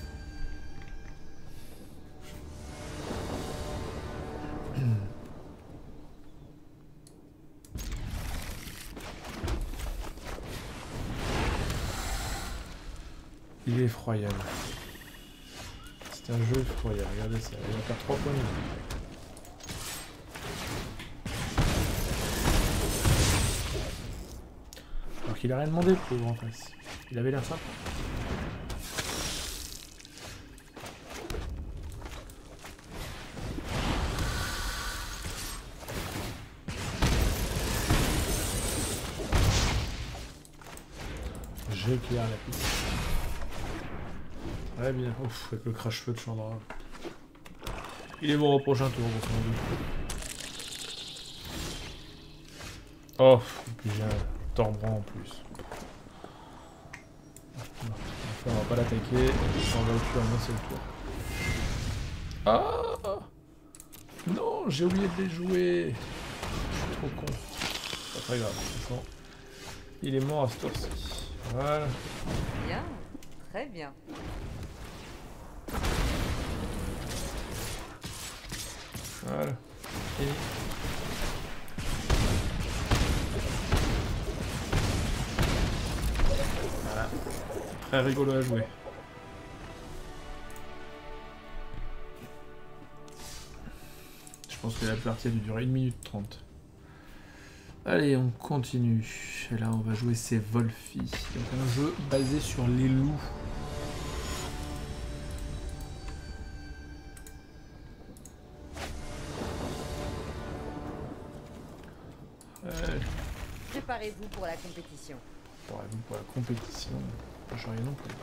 Il est effroyable. C'est un jeu effroyable, regardez ça, il va faire trois points de vie. Alors qu'il a rien demandé, le pauvre en face. Il avait l'air sympa. J'éclaire la piste. Très bien. Ouf, avec le crash-feu de Chandra. Il est mort au prochain tour, grosso modo. Oh, et puis j'ai un Torbran en plus. Enfin, on va pas l'attaquer, on va le tuer en un seul tour. Ah non, j'ai oublié de les jouer. Je suis trop con. Pas très grave, de toute façon. Il est mort à ce tour-ci. Voilà. Bien, très bien. Voilà. Et... voilà. Très rigolo à jouer. Je pense que la partie a dû durer une minute trente. Allez, on continue. Et là, on va jouer ces Wolfies. Donc un jeu basé sur les loups. Ouais. Préparez-vous pour la compétition. Préparez-vous pour la compétition. Je rien non plus.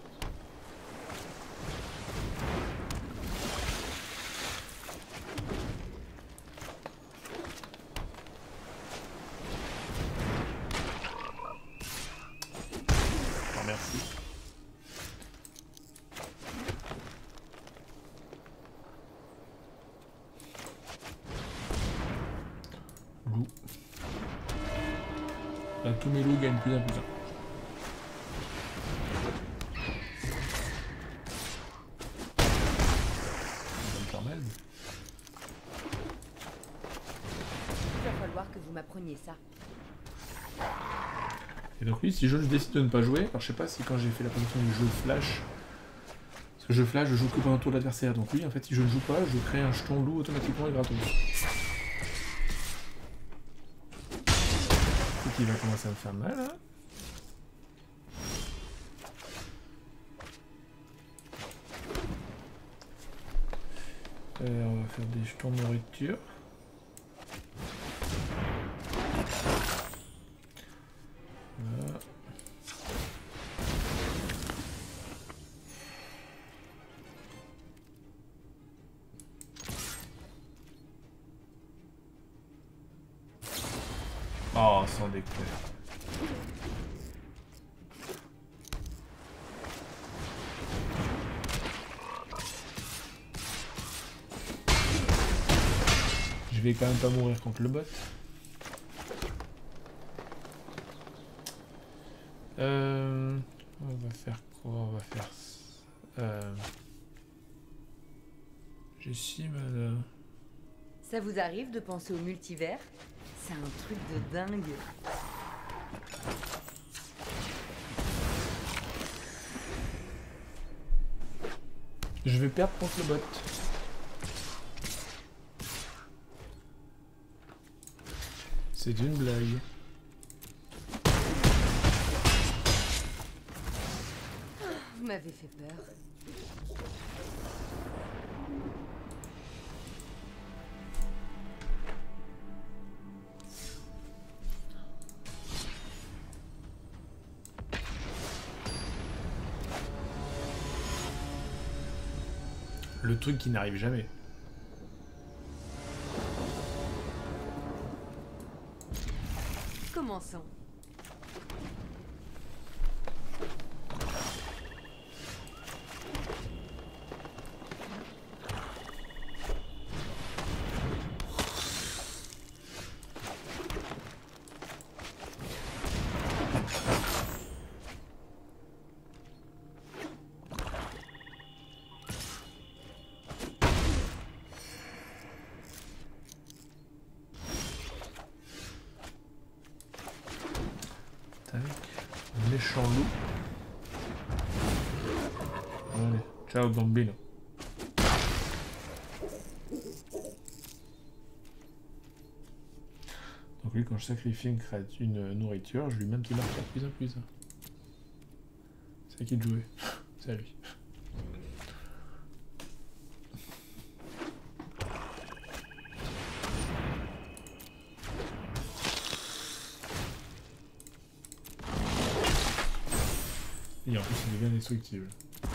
Merci. Loup. Là, tous mes loups gagnent plus un plus un. Ça me fait mal. Il va falloir que vous m'appreniez ça. Et donc oui, si je décide de ne pas jouer, alors je sais pas si quand j'ai fait la présentation du jeu flash, parce que je flash, je joue que pendant le tour de l'adversaire, donc oui, en fait, si je ne joue pas, je crée un jeton loup automatiquement et gratos. C'est qu'il va commencer à me faire mal, hein. Euh, on va faire des jetons de nourriture. Voilà. Oh, sans déconner. Je vais quand même pas mourir contre le bot. Euh, on va faire quoi? On va faire... Euh, Jessie, madame. Ça vous arrive de penser au multivers? C'est un truc de dingue. Je vais perdre contre le bot. C'est une blague. Vous m'avez fait peur. Le truc qui n'arrive jamais. Commençons. Méchant loup. Allez, ciao bambino. Donc lui, quand je sacrifie une, crête, une nourriture, je lui mets un petit marqueur plus un plus un. C'est à qui de jouer. C'est à lui. Et en plus, il devient indestructible.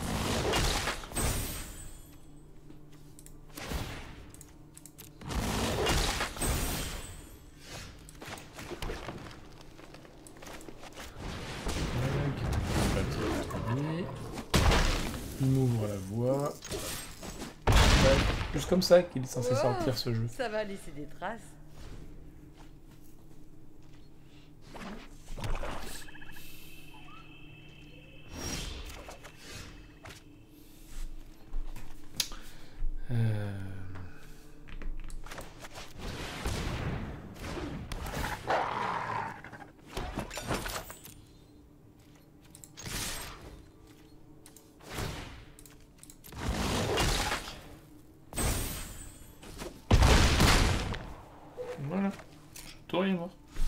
Il m'ouvre la voie. Ouais, juste comme ça qu'il est censé Wow, sortir ce jeu. Ça va laisser des traces. Euh... Voilà, tout est mort.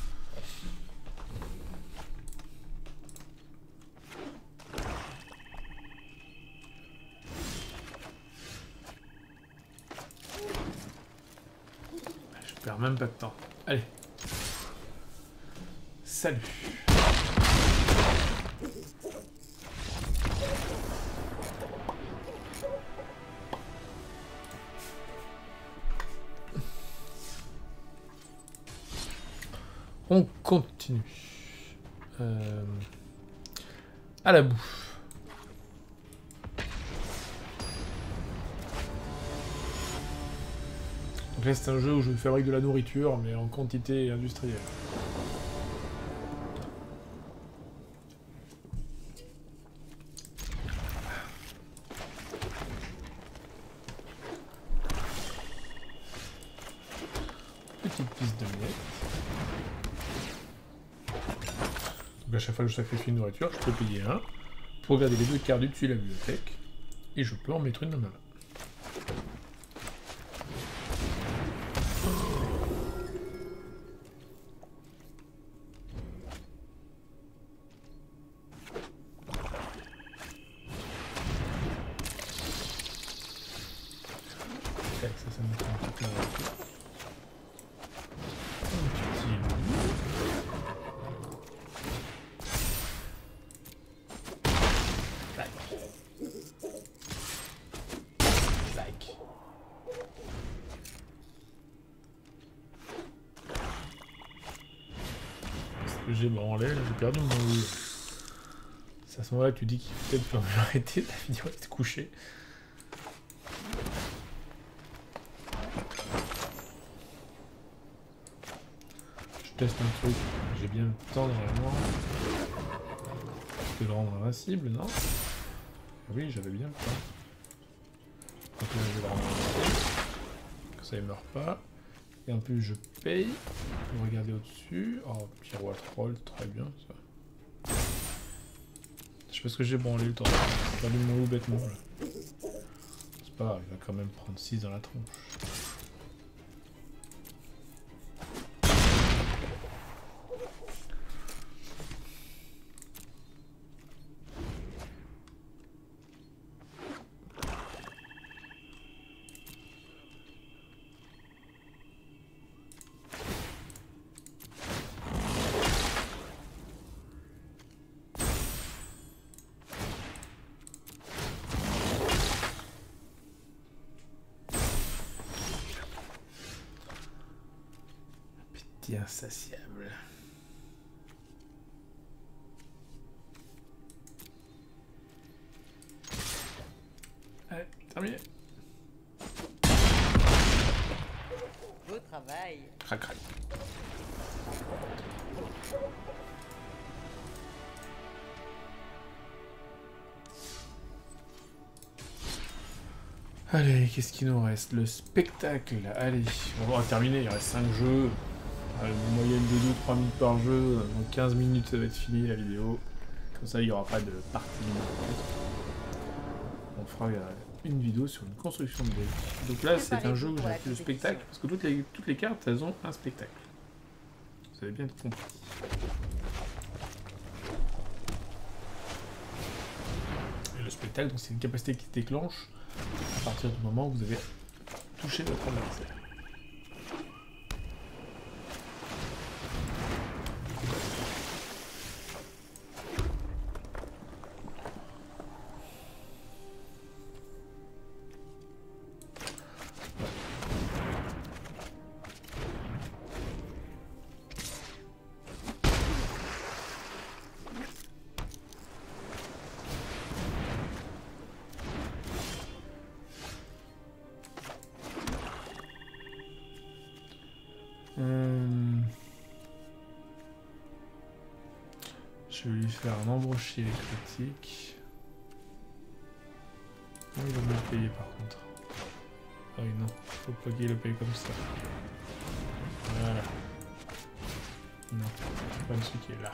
Je perds même pas de temps. Allez. Salut. On continue. Euh, à la bouffe. Donc là c'est un jeu où je fabrique de la nourriture, mais en quantité industrielle. Petite piste de miettes. Donc à chaque fois que je sacrifie une nourriture, je peux payer un pour garder les deux cartes dessus la bibliothèque, et je peux en mettre une dans ma main. Tac, ça, ça me fait un petit peu un petit Tac. Tac. Parce que j'ai branlé, là, j'ai perdu mon loup. C'est à ce moment-là que tu dis qu'il faut peut-être arrêter, la vidéo est couchée. Je teste un truc, j'ai bien le temps normalement. Je peux le rendre invincible, non? Oui, j'avais bien le temps. Donc là, je vais le rendre invincible. Comme ça, il meurt pas. Et en plus, je paye. Pour regarder au-dessus. Oh, petit roi troll, très bien ça. Je sais pas ce que j'ai branlé le temps. J'ai perdu mon loup bêtement là. C'est pas grave, il va quand même prendre six dans la tronche. Petit insatiable. Allez, terminé. Beau travail. Crac, crac. Allez, qu'est-ce qu'il nous reste? Le spectacle. Allez, on va terminer. Il reste cinq jeux. Allez, une moyenne de deux trois minutes par jeu. Dans quinze minutes, ça va être fini la vidéo. Comme ça, il n'y aura pas de partie. On fera une vidéo sur une construction de deck. Donc là, c'est un jeu où j'ai fait le spectacle. Parce que toutes les, toutes les cartes, elles ont un spectacle. Vous avez bien compris. Et le spectacle, donc c'est une capacité qui se déclenche à partir du moment où vous avez touché votre adversaire. Hum... Je vais lui faire un embrocher électrique. Oh, il va me le payer par contre. Ah oui, non, faut pas qu'il le paye comme ça. Voilà. Non, c'est pas celui qui est là.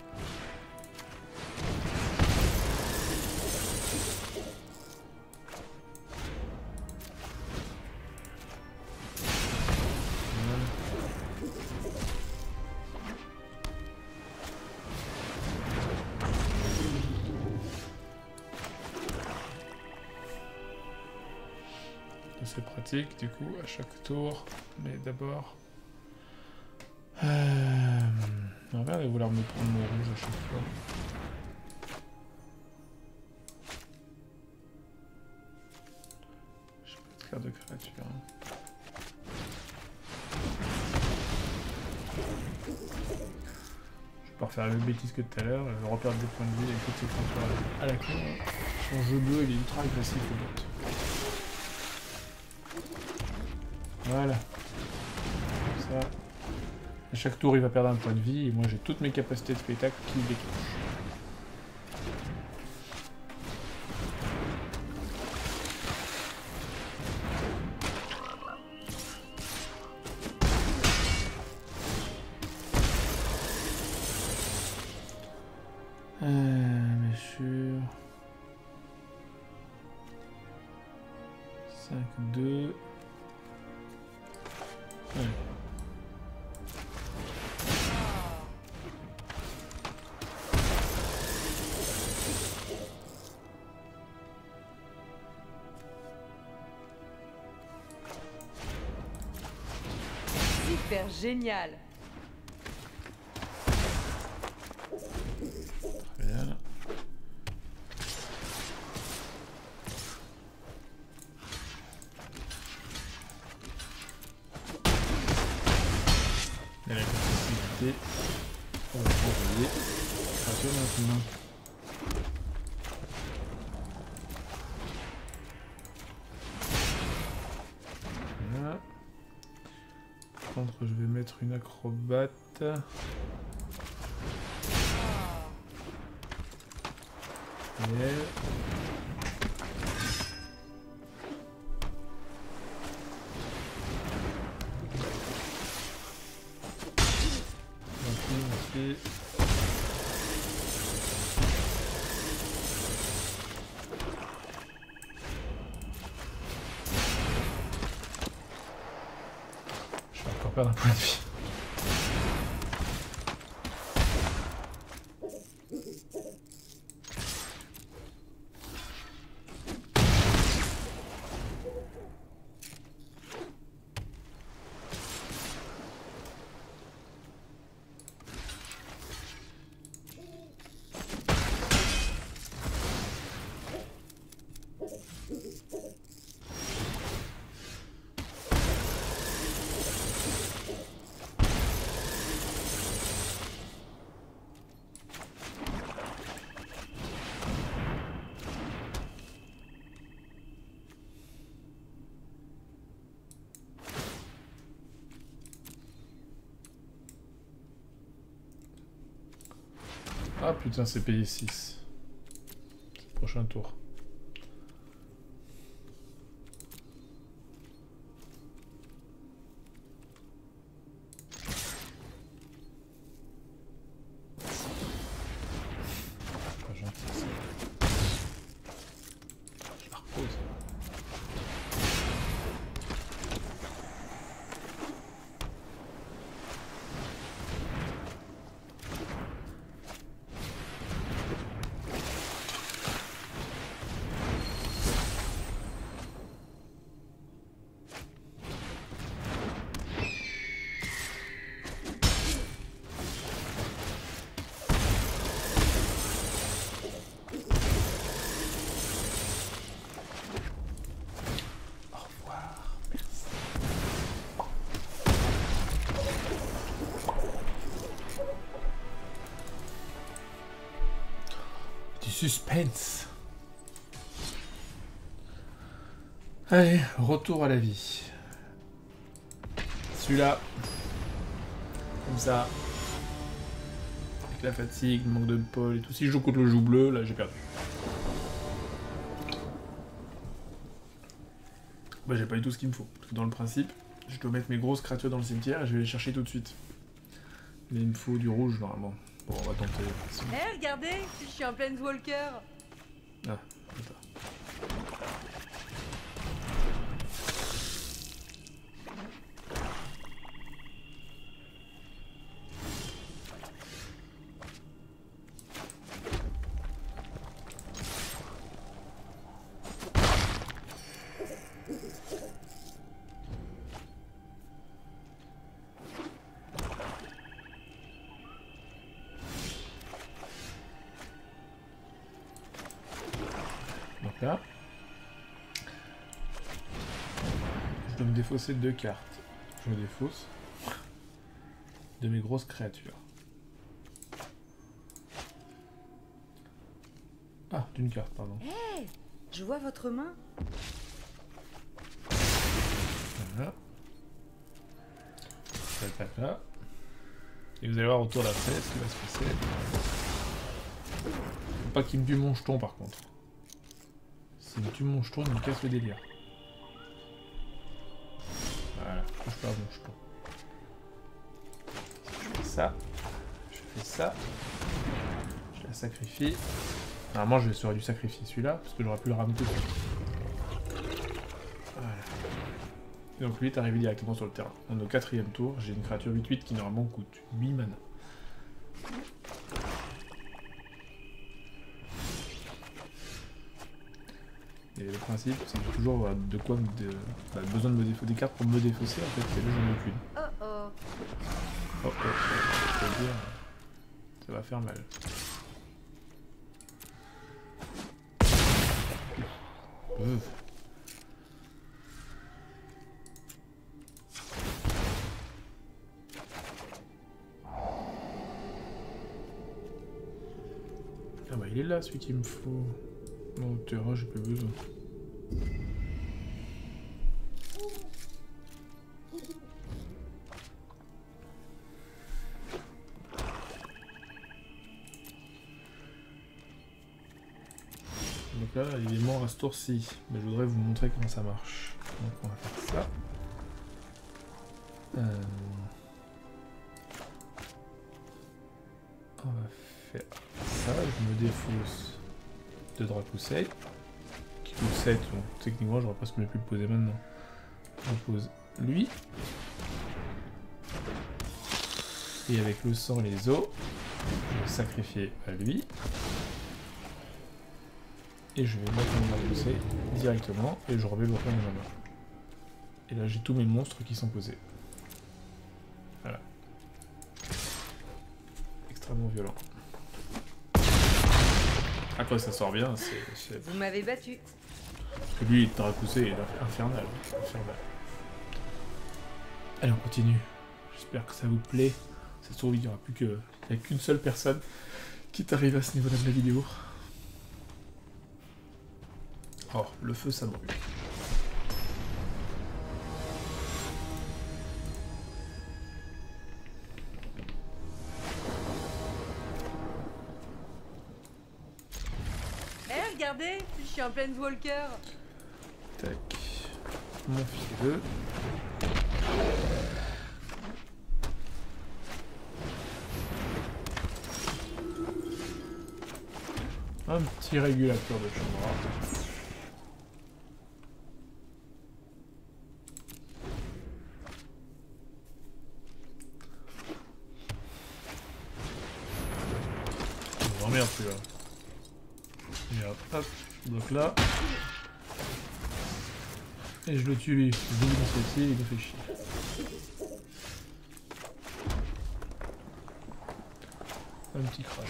C'est pratique du coup à chaque tour, mais d'abord euh... on va vouloir me prendre mon rouge à chaque fois. J'ai pas de carte de créature. Hein. Je vais pas refaire la même bêtise que tout à l'heure, je vais reperdre des points de vie avec toutes ces créatures à la con. Son jeu bleu il est ultra agressif au bot. Voilà. Comme ça. À chaque tour, il va perdre un point de vie, et moi j'ai toutes mes capacités de spectacle qui le déclenchent. Euh, bien sûr. cinq, deux. Ouais. Super génial. Très bien. Il y a la possibilité pour envoyer créature maintenant. Voilà. Par contre, je vais mettre une acrobate. Et elle. Merci. Je vais encore perdre un point de vie. Ah putain, c'est payé six. Prochain tour. Pas gentil ça. Je la repose. Suspense. Allez, retour à la vie. Celui-là. Comme ça. Avec la fatigue, le manque de Paul et tout. Si je joue contre le joue bleu, là j'ai perdu. Bah j'ai pas du tout ce qu'il me faut. Parce que dans le principe, je dois mettre mes grosses créatures dans le cimetière et je vais les chercher tout de suite. Mais il me faut du rouge normalement. Bon, on va tenter. Hé, hey, regardez, je suis en Planeswalker. Ah, attends. Là. Je dois me défausser deux cartes. Je me défausse de mes grosses créatures. Ah, d'une carte, pardon. Hé, hey, je vois votre main. Voilà. Je l'attaque là. Et vous allez voir autour d'après ce qui va se passer. Faut pas qu'il me tue mon jeton par contre. S'il me tue mon jeton, il me casse le délire. Voilà, je perds mon jeton. Je fais ça. Je fais ça. Je la sacrifie. Normalement, je serais dû sacrifier celui-là, parce que j'aurais pu le ramener tout de suite. Voilà. Et donc lui est arrivé directement sur le terrain. On est au quatrième tour, j'ai une créature huit huit qui normalement coûte huit mana. Et le principe, c'est que j'ai toujours voilà, de quoi me dé... bah, besoin de me défausser des cartes pour me défausser, en fait, et là j'en ai aucune. Oh oh. Oh oh, je veux dire, ça va faire mal. Euh. Ah bah il est là celui qu'il me faut. Non, terrain, j'ai plus besoin. Donc là, il est mort à ce tour-ci. Mais je voudrais vous montrer comment ça marche. Donc on va faire ça. Euh... On va faire ça. Je me défausse de Drakusei. Qui coûte sept. Donc techniquement, j'aurais presque mieux pu le poser maintenant. Je pose lui. Et avec le sang et les os, je vais sacrifier à lui. Et je vais mettre mon Drakusei directement et je remets l'autre dans ma main. Et là j'ai tous mes monstres qui sont posés. Voilà. Extrêmement violent. Après ça sort bien, c'est... Vous m'avez battu. Parce que lui, Drakusei est infernal. infernal. Allez, on continue. J'espère que ça vous plaît. Ça se trouve, il n'y aura plus que... Il n'y a qu'une seule personne qui t'arrive à ce niveau-là de la vidéo. Oh, le feu, ça brûle. regardez, je suis en pleine walker. Tac. Mon fil. Un petit régulateur de chambre. Oh merde celui-là. Et hop, hop, donc là. Et je le tue lui. Je lui ceci, il me fait chier. Un petit crash.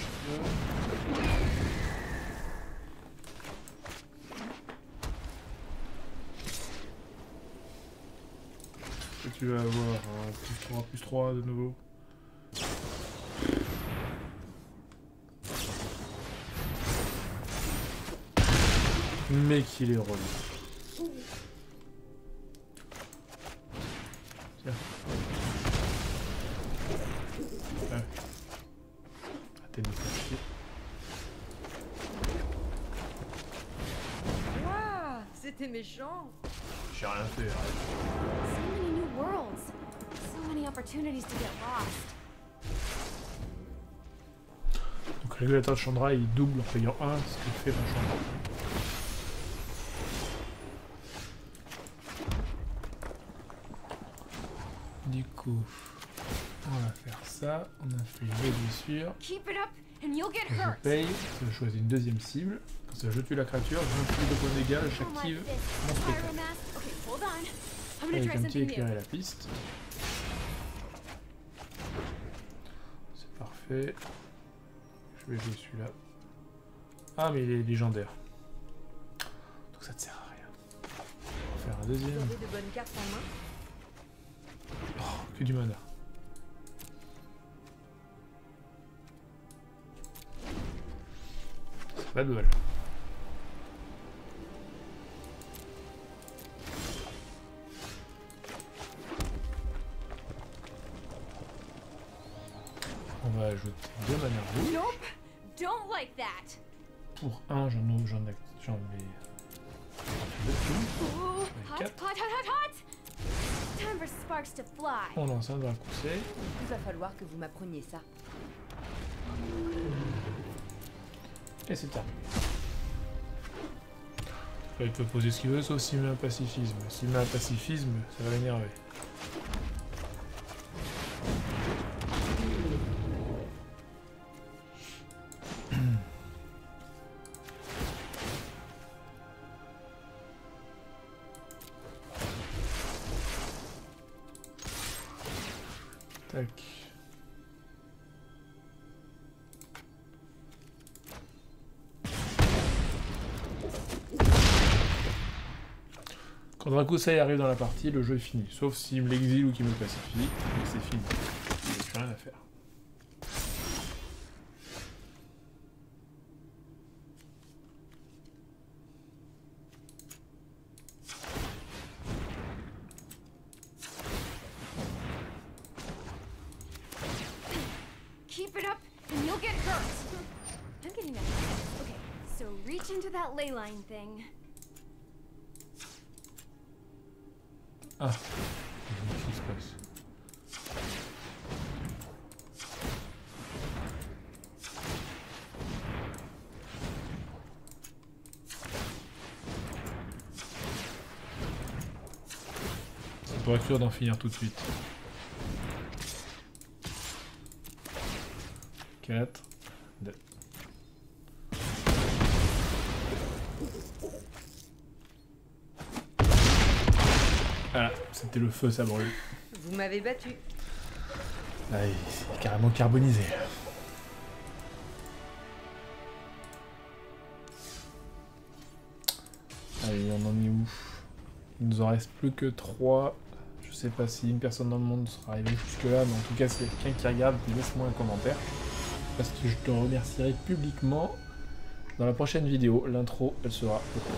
Et tu vas avoir un plus trois, plus trois de nouveau. Mais qu'il est relou. Tiens. Ouais. T'es mis ça. Waouh, c'était méchant. J'ai rien fait, arrête. So many new worlds. So many opportunities to get lost. Donc le régulateur de Chandra il double en payant un, ce qu'il fait dans Chandra. Du coup, on va faire ça. On a fait les blessures. Keep it up and you'll get Je hurt. paye, je choisis une deuxième cible. Quand ça je tue la créature, je m'inflige de points de dégâts, Like j'active this. mon spectacle. Pyromass. Okay, hold on. I'm gonna Avec try un petit something new. éclairer la piste. C'est parfait. Je vais jouer celui-là. Ah mais il est légendaire. Donc ça ne sert à rien. On va faire un Vous deuxième. avez de bonnes cartes en main? Oh, que du mana. Pas de bol. On va ajouter deux mana rouges. Nope. Don't like that. Pour un, j'en ai, j'en ai, j'en ai. Ooh, hot, quatre. hot, hot, hot, hot. Time for sparks to fly. On lance un d'un conseil. Il va falloir que vous m'appreniez ça. Et c'est terminé. Là, il peut poser ce qu'il veut, sauf s'il met un pacifisme. S'il met un pacifisme, ça va l'énerver. Tac. Quand Drakusei arrive dans la partie, le jeu est fini. Sauf s'il me l'exile ou qu'il me pacifie, mais c'est fini. Il n'y a plus rien à faire. Keep it up and you'll get hurt. I'm getting that. Okay, so reach into that ley line thing. Ah, qu'est-ce qui se passe? C'est pour être sûr d'en finir tout de suite. quatre, deux. Voilà, c'était le feu, ça brûle. Vous m'avez battu. Là, c'est carrément carbonisé. Allez, on en est où? Il nous en reste plus que trois. Je sais pas si une personne dans le monde sera arrivée jusque là, mais en tout cas, s'il y a quelqu'un qui regarde, laisse-moi un commentaire. Parce que je te remercierai publiquement dans la prochaine vidéo. L'intro, elle sera au cours.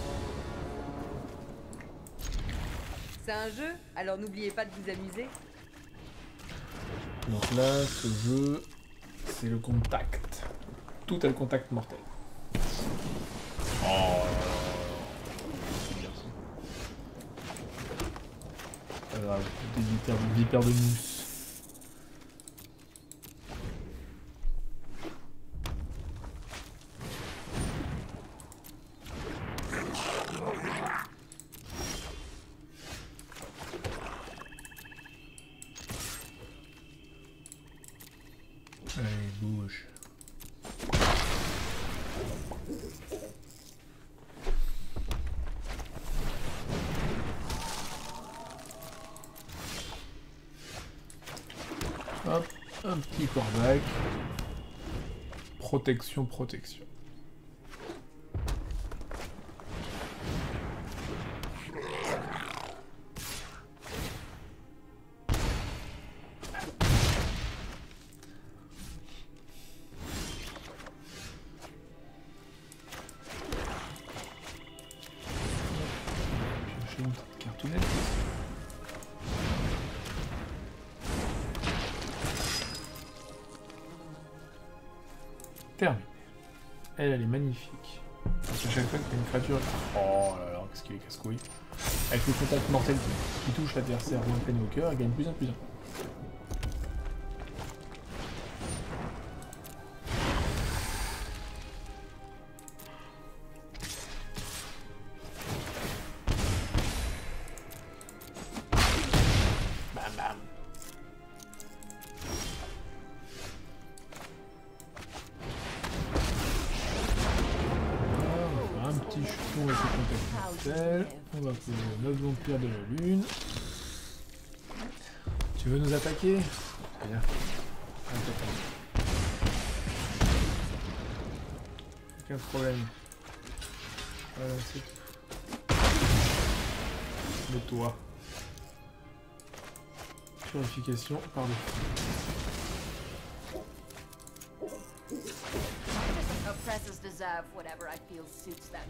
C'est un jeu, alors n'oubliez pas de vous amuser. Donc là, ce jeu, c'est le contact. Tout est le contact mortel. Oh là là. Des vipères, des vipères de mousse. Allez, bouge. Hop, un petit corbac. Protection, protection. Chercher une petite cartonnette. Terminé. Elle, elle est magnifique. Parce qu'à chaque fois qu'il y a une créature... Oh là là, qu'est-ce qu'il est casse-couille. Avec le contact mortel qui, qui touche l'adversaire ou un peine au cœur, elle gagne plus un plus un. Bam bam. Un petit chuton avec le contact mortel. On va poser notre vampire de la lune. Tu veux nous attaquer? Bien. Aucun problème. Voilà, c'est tout. Le toit. Purification par défaut. Oppressors deserve whatever I feel suits them.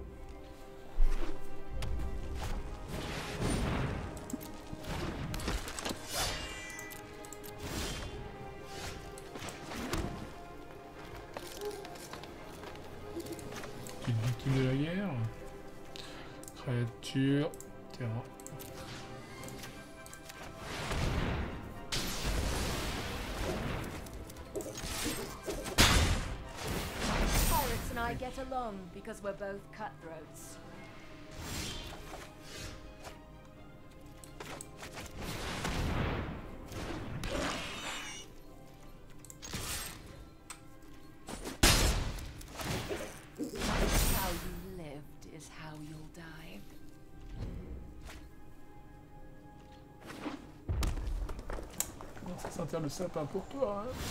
Petite victime de la guerre. Créature. Terrain. Pirates and I get along because we're both cutthroats. How you lived is how you'll die. Comment ça sentir le sapin pour toi, hein?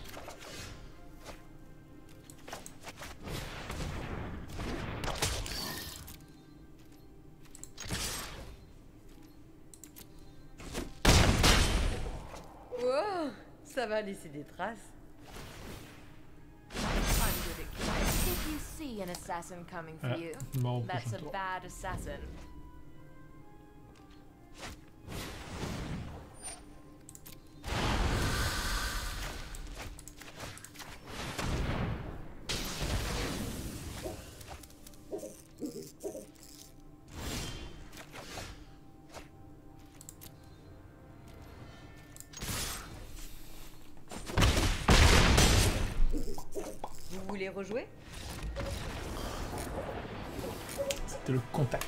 Wow, ça va laisser des traces. I'm good at killing. If you see an assassin coming for Ah, you, mort au that's prochain a tour. bad assassin. Vous voulez rejouer? C'était le contact.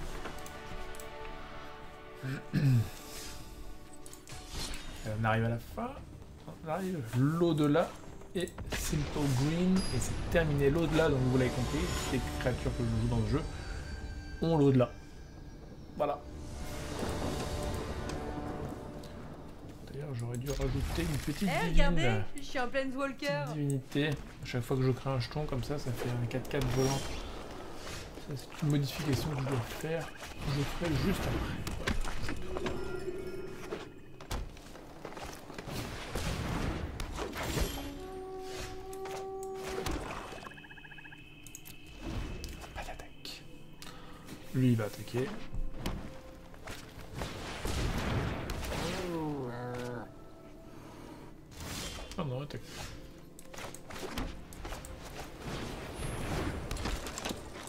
On arrive à la fin. On arrive l'au-delà et Simple Green. Et c'est terminé l'au-delà, donc vous l'avez compris. Les créatures que je joue dans le jeu ont l'au-delà. Voilà. D'ailleurs, j'aurais dû rajouter une petite Eh, divine. regardez, je suis en Planeswalker. Divinité. À chaque fois que je crée un jeton comme ça, ça fait un quatre quatre volant. Ça, c'est une modification que je dois faire. Que je ferai juste après. Pas d'attaque. Lui, il va attaquer. Ah non, attaque.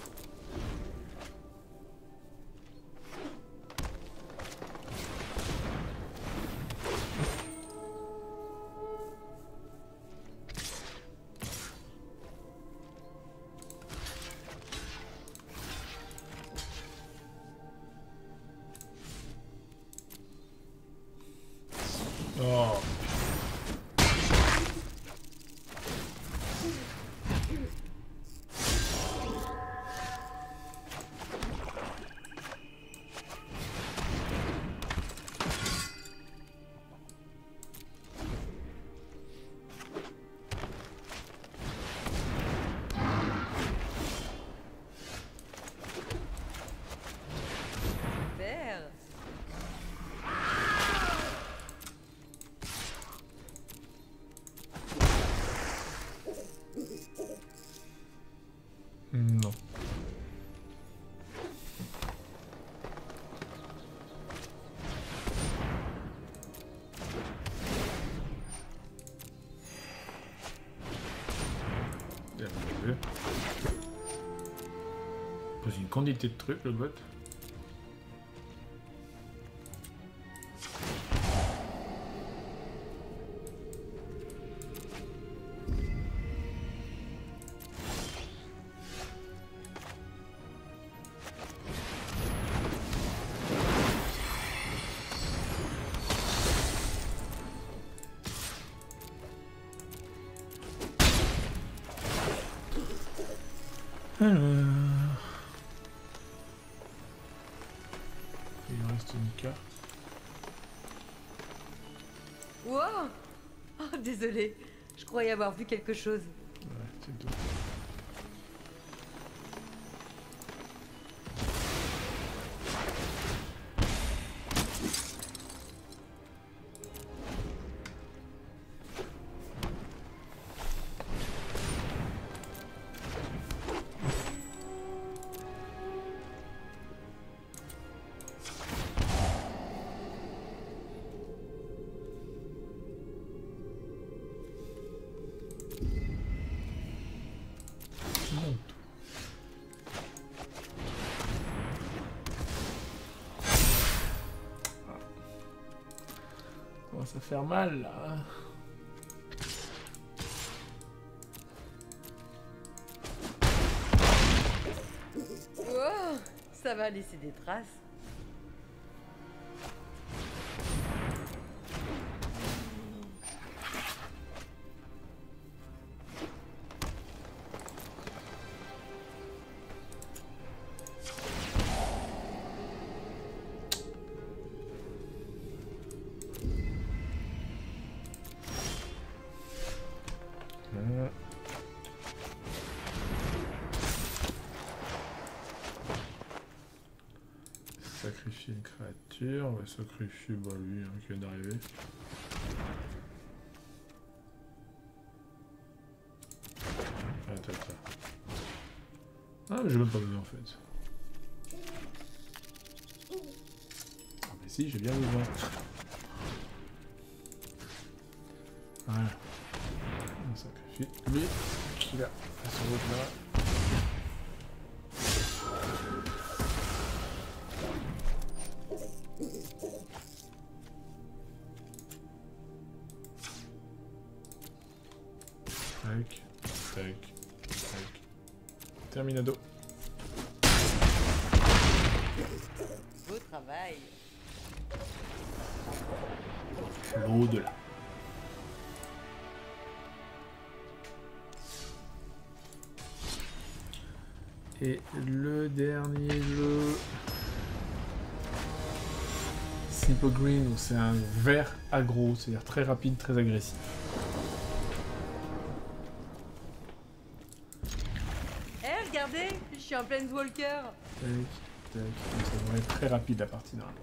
Oh. Vert. Non. Bien vu. Pose une quantité de trucs le bot. Alors... Il reste une carte. Wow. Oh, désolé. Je croyais avoir vu quelque chose. Ouais, c'est tout. Monte. Ça commence à faire mal là. Wow. Ça va laisser des traces. Voilà. Sacrifier une créature, on va sacrifier bah, lui hein, qui vient d'arriver. Attends, attends. Ah mais j'ai même pas besoin en fait. Ah mais si, j'ai bien besoin. Voilà. On sacrifie lui qui va à son autre là. Tac, tac, tac. Terminado. Beau travail. Claude là. Et le dernier jeu, Simple Green, où c'est un vert aggro, c'est-à-dire très rapide, très agressif. Eh, regardez, je suis en Planeswalker. Tac, tac, donc ça devrait être très rapide la partie normalement.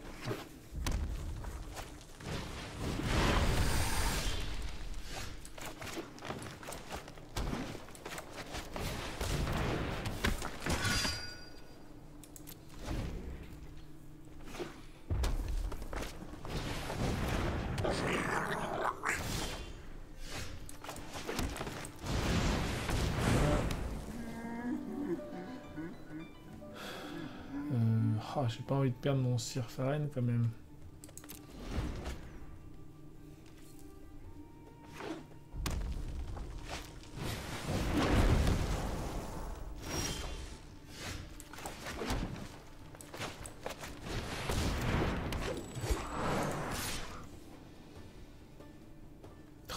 Euh, oh, j'ai pas envie de perdre mon Sirfaren quand même.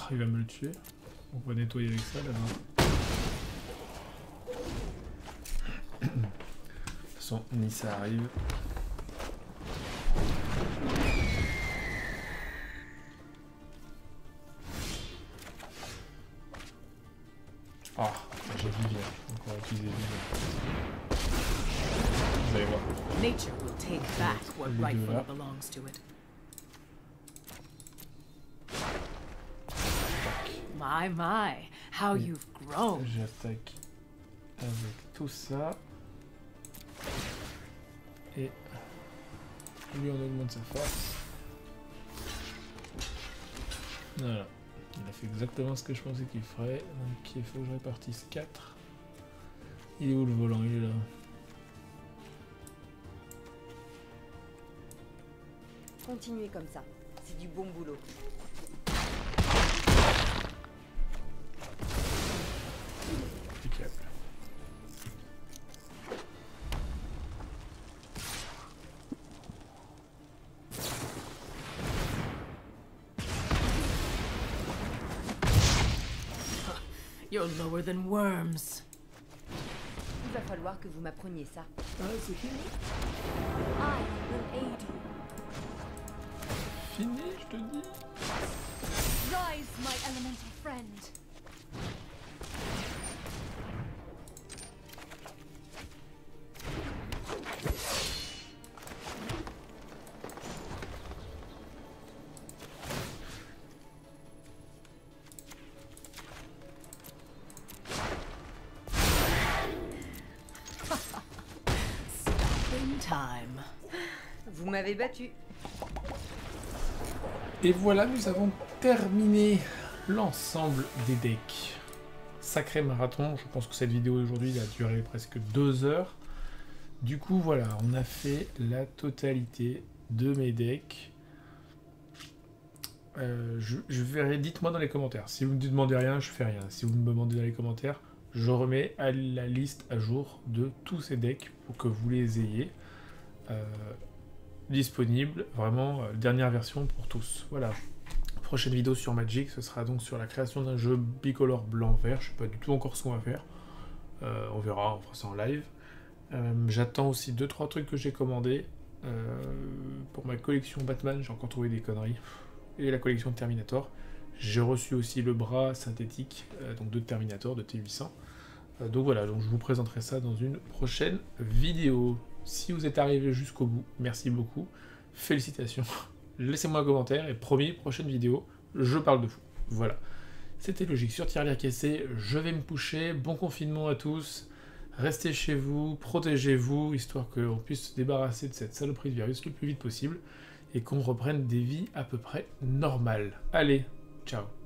il va me le tuer. On va nettoyer avec ça là-bas. De toute façon, Nissa arrive. Ah, j'ai Vivien. Encore utiliser Vivien. Vous allez voir. Nature will take back what Les deux rightfully là. belongs to it. My, my, how Oui. you've grown. J'attaque avec tout ça. Et lui on augmente sa force. Voilà. Il a fait exactement ce que je pensais qu'il ferait. Donc il faut que je répartisse quatre. Il est où le volant? Il est là. Continuez comme ça. C'est du bon boulot. Impeccable. You're lower than worms. Il va falloir que vous m'appreniez ça. Ah, c'est fini. I will aid you. Fini, je te dis. Rise, my elemental friend. In time. Vous m'avez battu. Et voilà, nous avons terminé l'ensemble des decks. Sacré marathon, je pense que cette vidéo aujourd'hui a duré presque deux heures. Du coup, voilà, on a fait la totalité de mes decks. Euh, je, je verrai, dites-moi dans les commentaires. Si vous ne me demandez rien, je fais rien. Si vous me demandez dans les commentaires, je remets à la liste à jour de tous ces decks pour que vous les ayez. Euh, disponible, vraiment euh, dernière version pour tous. Voilà. Prochaine vidéo sur Magic, ce sera donc sur la création d'un jeu bicolore blanc-vert. Je sais pas du tout encore ce qu'on va faire. Euh, on verra, on fera ça en live. Euh, J'attends aussi deux trois trucs que j'ai commandés. Euh, pour ma collection Batman, j'ai encore trouvé des conneries. Et la collection Terminator. J'ai reçu aussi le bras synthétique euh, donc de Terminator, de T huit cents. Euh, donc voilà, donc je vous présenterai ça dans une prochaine vidéo. Si vous êtes arrivé jusqu'au bout, merci beaucoup. Félicitations. Laissez-moi un commentaire et promis, prochaine vidéo, je parle de vous. Voilà. C'était logique sur Tirelire Caissé. Je vais me coucher. Bon confinement à tous. Restez chez vous, protégez-vous, histoire qu'on puisse se débarrasser de cette saloperie de virus le plus vite possible et qu'on reprenne des vies à peu près normales. Allez, ciao.